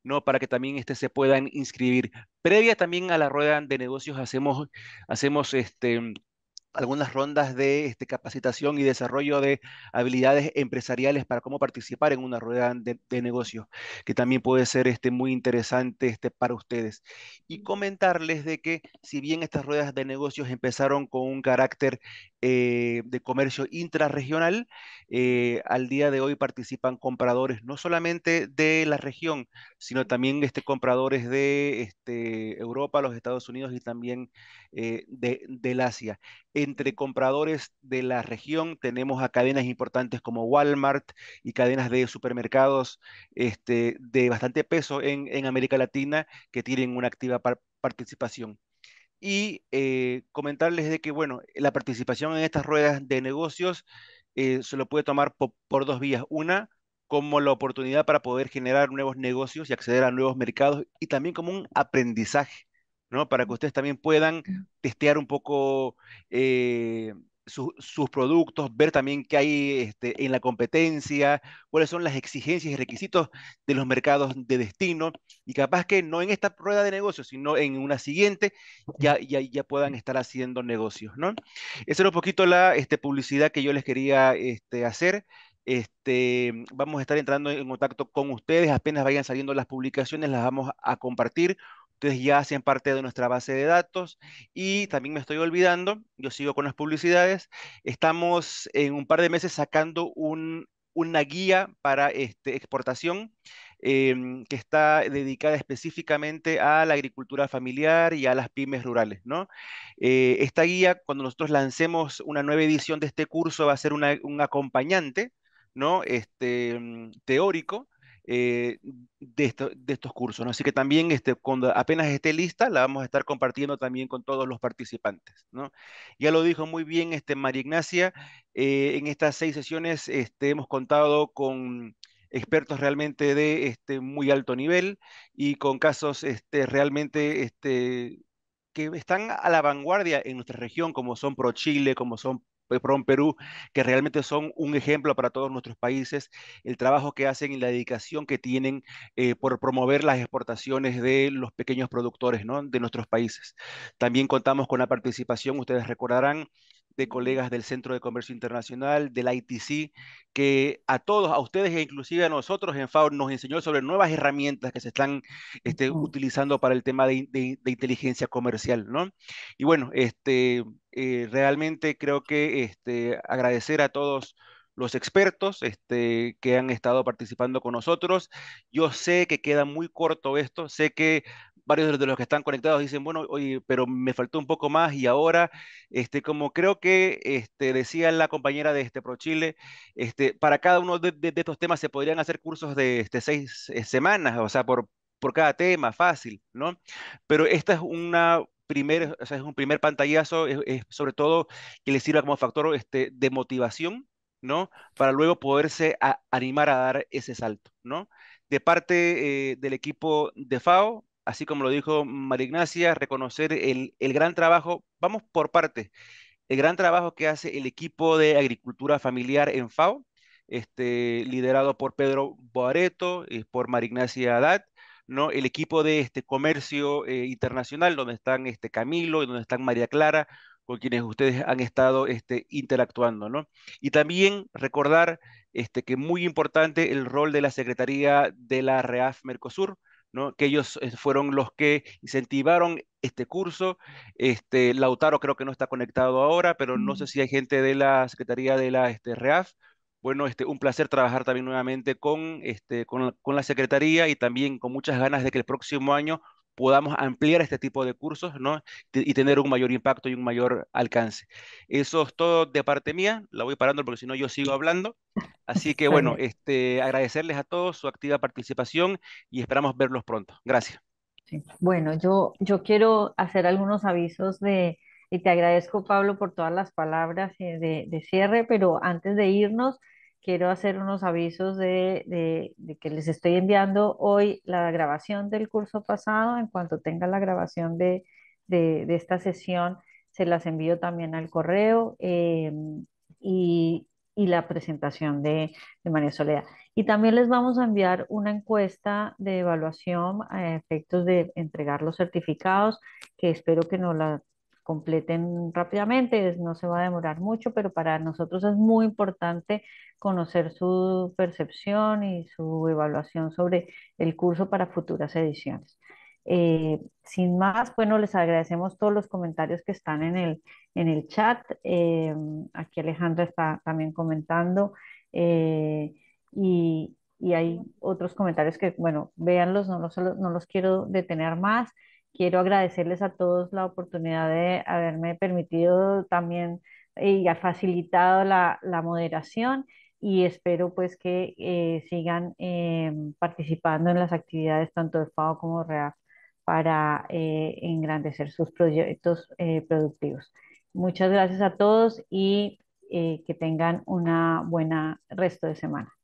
¿no? Para que también este, se puedan inscribir. Previa también a la rueda de negocios hacemos, hacemos este, algunas rondas de este, capacitación y desarrollo de habilidades empresariales para cómo participar en una rueda de, de negocios, que también puede ser este, muy interesante este, para ustedes. Y comentarles de que si bien estas ruedas de negocios empezaron con un carácter eh, de comercio intrarregional, eh, al día de hoy participan compradores no solamente de la región, sino también este, compradores de este, Europa, los Estados Unidos y también eh, de, del Asia. Entre compradores de la región tenemos a cadenas importantes como Walmart y cadenas de supermercados este, de bastante peso en, en América Latina que tienen una activa par- participación. Y eh, comentarles de que, bueno, la participación en estas ruedas de negocios eh, se lo puede tomar po- por dos vías. Una, como la oportunidad para poder generar nuevos negocios y acceder a nuevos mercados, y también como un aprendizaje, ¿no? Para que ustedes también puedan testear un poco eh, su- sus productos, ver también qué hay este, en la competencia, cuáles son las exigencias y requisitos de los mercados de destino, y capaz que no en esta rueda de negocios, sino en una siguiente ya, ya, ya puedan estar haciendo negocios, ¿no? Esa era un poquito la este, publicidad que yo les quería este, hacer. Este, vamos a estar entrando en contacto con ustedes, apenas vayan saliendo las publicaciones, las vamos a compartir. Ustedes ya hacen parte de nuestra base de datos y también me estoy olvidando, yo sigo con las publicidades, estamos en un par de meses sacando un, una guía para este, exportación em, que está dedicada específicamente a la agricultura familiar y a las pymes rurales, ¿no? Eh, esta guía, cuando nosotros lancemos una nueva edición de este curso, va a ser una- un acompañante, ¿no? Este, mm, teórico. eh, de, esto- de estos cursos, ¿no? Así que también este, cuando apenas esté lista, la vamos a estar compartiendo también con todos los participantes, ¿no? Ya lo dijo muy bien este, María Ignacia, eh, en estas seis sesiones este, hemos contado con expertos realmente de este, muy alto nivel y con casos este, realmente este, que están a la vanguardia en nuestra región, como son ProChile, como son eh, PROM Perú, que realmente son un ejemplo para todos nuestros países, el trabajo que hacen y la dedicación que tienen eh, por promover las exportaciones de los pequeños productores, ¿no? De nuestros países. También contamos con la participación, ustedes recordarán, de colegas del Centro de Comercio Internacional, del I T C, que a todos, a ustedes e inclusive a nosotros en FAO nos enseñó sobre nuevas herramientas que se están este, Ujú. utilizando para el tema de, de- de inteligencia comercial, ¿no? Y bueno, este, eh, realmente creo que este, agradecer a todos los expertos este, que han estado participando con nosotros. Yo sé que queda muy corto esto, sé que varios de los que están conectados dicen, bueno, oye, pero me faltó un poco más y ahora, este, como creo que este, decía la compañera de este ProChile, este, para cada uno de, de- de estos temas se podrían hacer cursos de este, seis eh, semanas, o sea, por, por cada tema, fácil, ¿no? Pero esta es una primer, o sea, es un primer pantallazo, es, es sobre todo que les sirva como factor este, de motivación, ¿no? Para luego poderse a- animar a dar ese salto, ¿no? De parte eh, del equipo de FAO, así como lo dijo María Ignacia, reconocer el, el gran trabajo, vamos por partes, el gran trabajo que hace el equipo de agricultura familiar en FAO, este, liderado por Pedro Boareto y por María Ignacia Haddad, ¿no? El equipo de este comercio eh, internacional, donde están este Camilo y donde están María Clara, con quienes ustedes han estado este, interactuando, ¿no? Y también recordar este, que muy importante el rol de la Secretaría de la REAF Mercosur, ¿no? Que ellos eh, fueron los que incentivaron este curso. Este, Lautaro creo que no está conectado ahora, pero no sé si hay gente de la Secretaría de la este, REAF. Bueno, este, un placer trabajar también nuevamente con, este, con, la- con la Secretaría y también con muchas ganas de que el próximo año podamos ampliar este tipo de cursos, ¿no? Te- Y tener un mayor impacto y un mayor alcance. Eso es todo de parte mía. La voy parando porque si no yo sigo hablando. Así que Está bueno, bien. este, agradecerles a todos su activa participación y esperamos verlos pronto. Gracias. Sí. Bueno, yo, yo quiero hacer algunos avisos de, y te agradezco, Pablo, por todas las palabras eh, de, de cierre, pero antes de irnos, quiero hacer unos avisos de, de, de que les estoy enviando hoy la grabación del curso pasado. En cuanto tenga la grabación de, de, de esta sesión, se las envío también al correo. eh, y, y la presentación de, de María Soledad. Y también les vamos a enviar una encuesta de evaluación a efectos de entregar los certificados, que espero que nos la completen rápidamente, no se va a demorar mucho, pero para nosotros es muy importante conocer su percepción y su evaluación sobre el curso para futuras ediciones. Eh, sin más, bueno, les agradecemos todos los comentarios que están en el, en el chat. Eh, aquí Alejandra está también comentando. eh, y, y hay otros comentarios que, bueno, véanlos, no los, no los quiero detener más. Quiero agradecerles a todos la oportunidad de haberme permitido también y ha facilitado la, la moderación y espero pues que eh, sigan eh, participando en las actividades tanto de FAO como de REAF para eh, engrandecer sus proyectos eh, productivos. Muchas gracias a todos y eh, que tengan una buena resto de semana.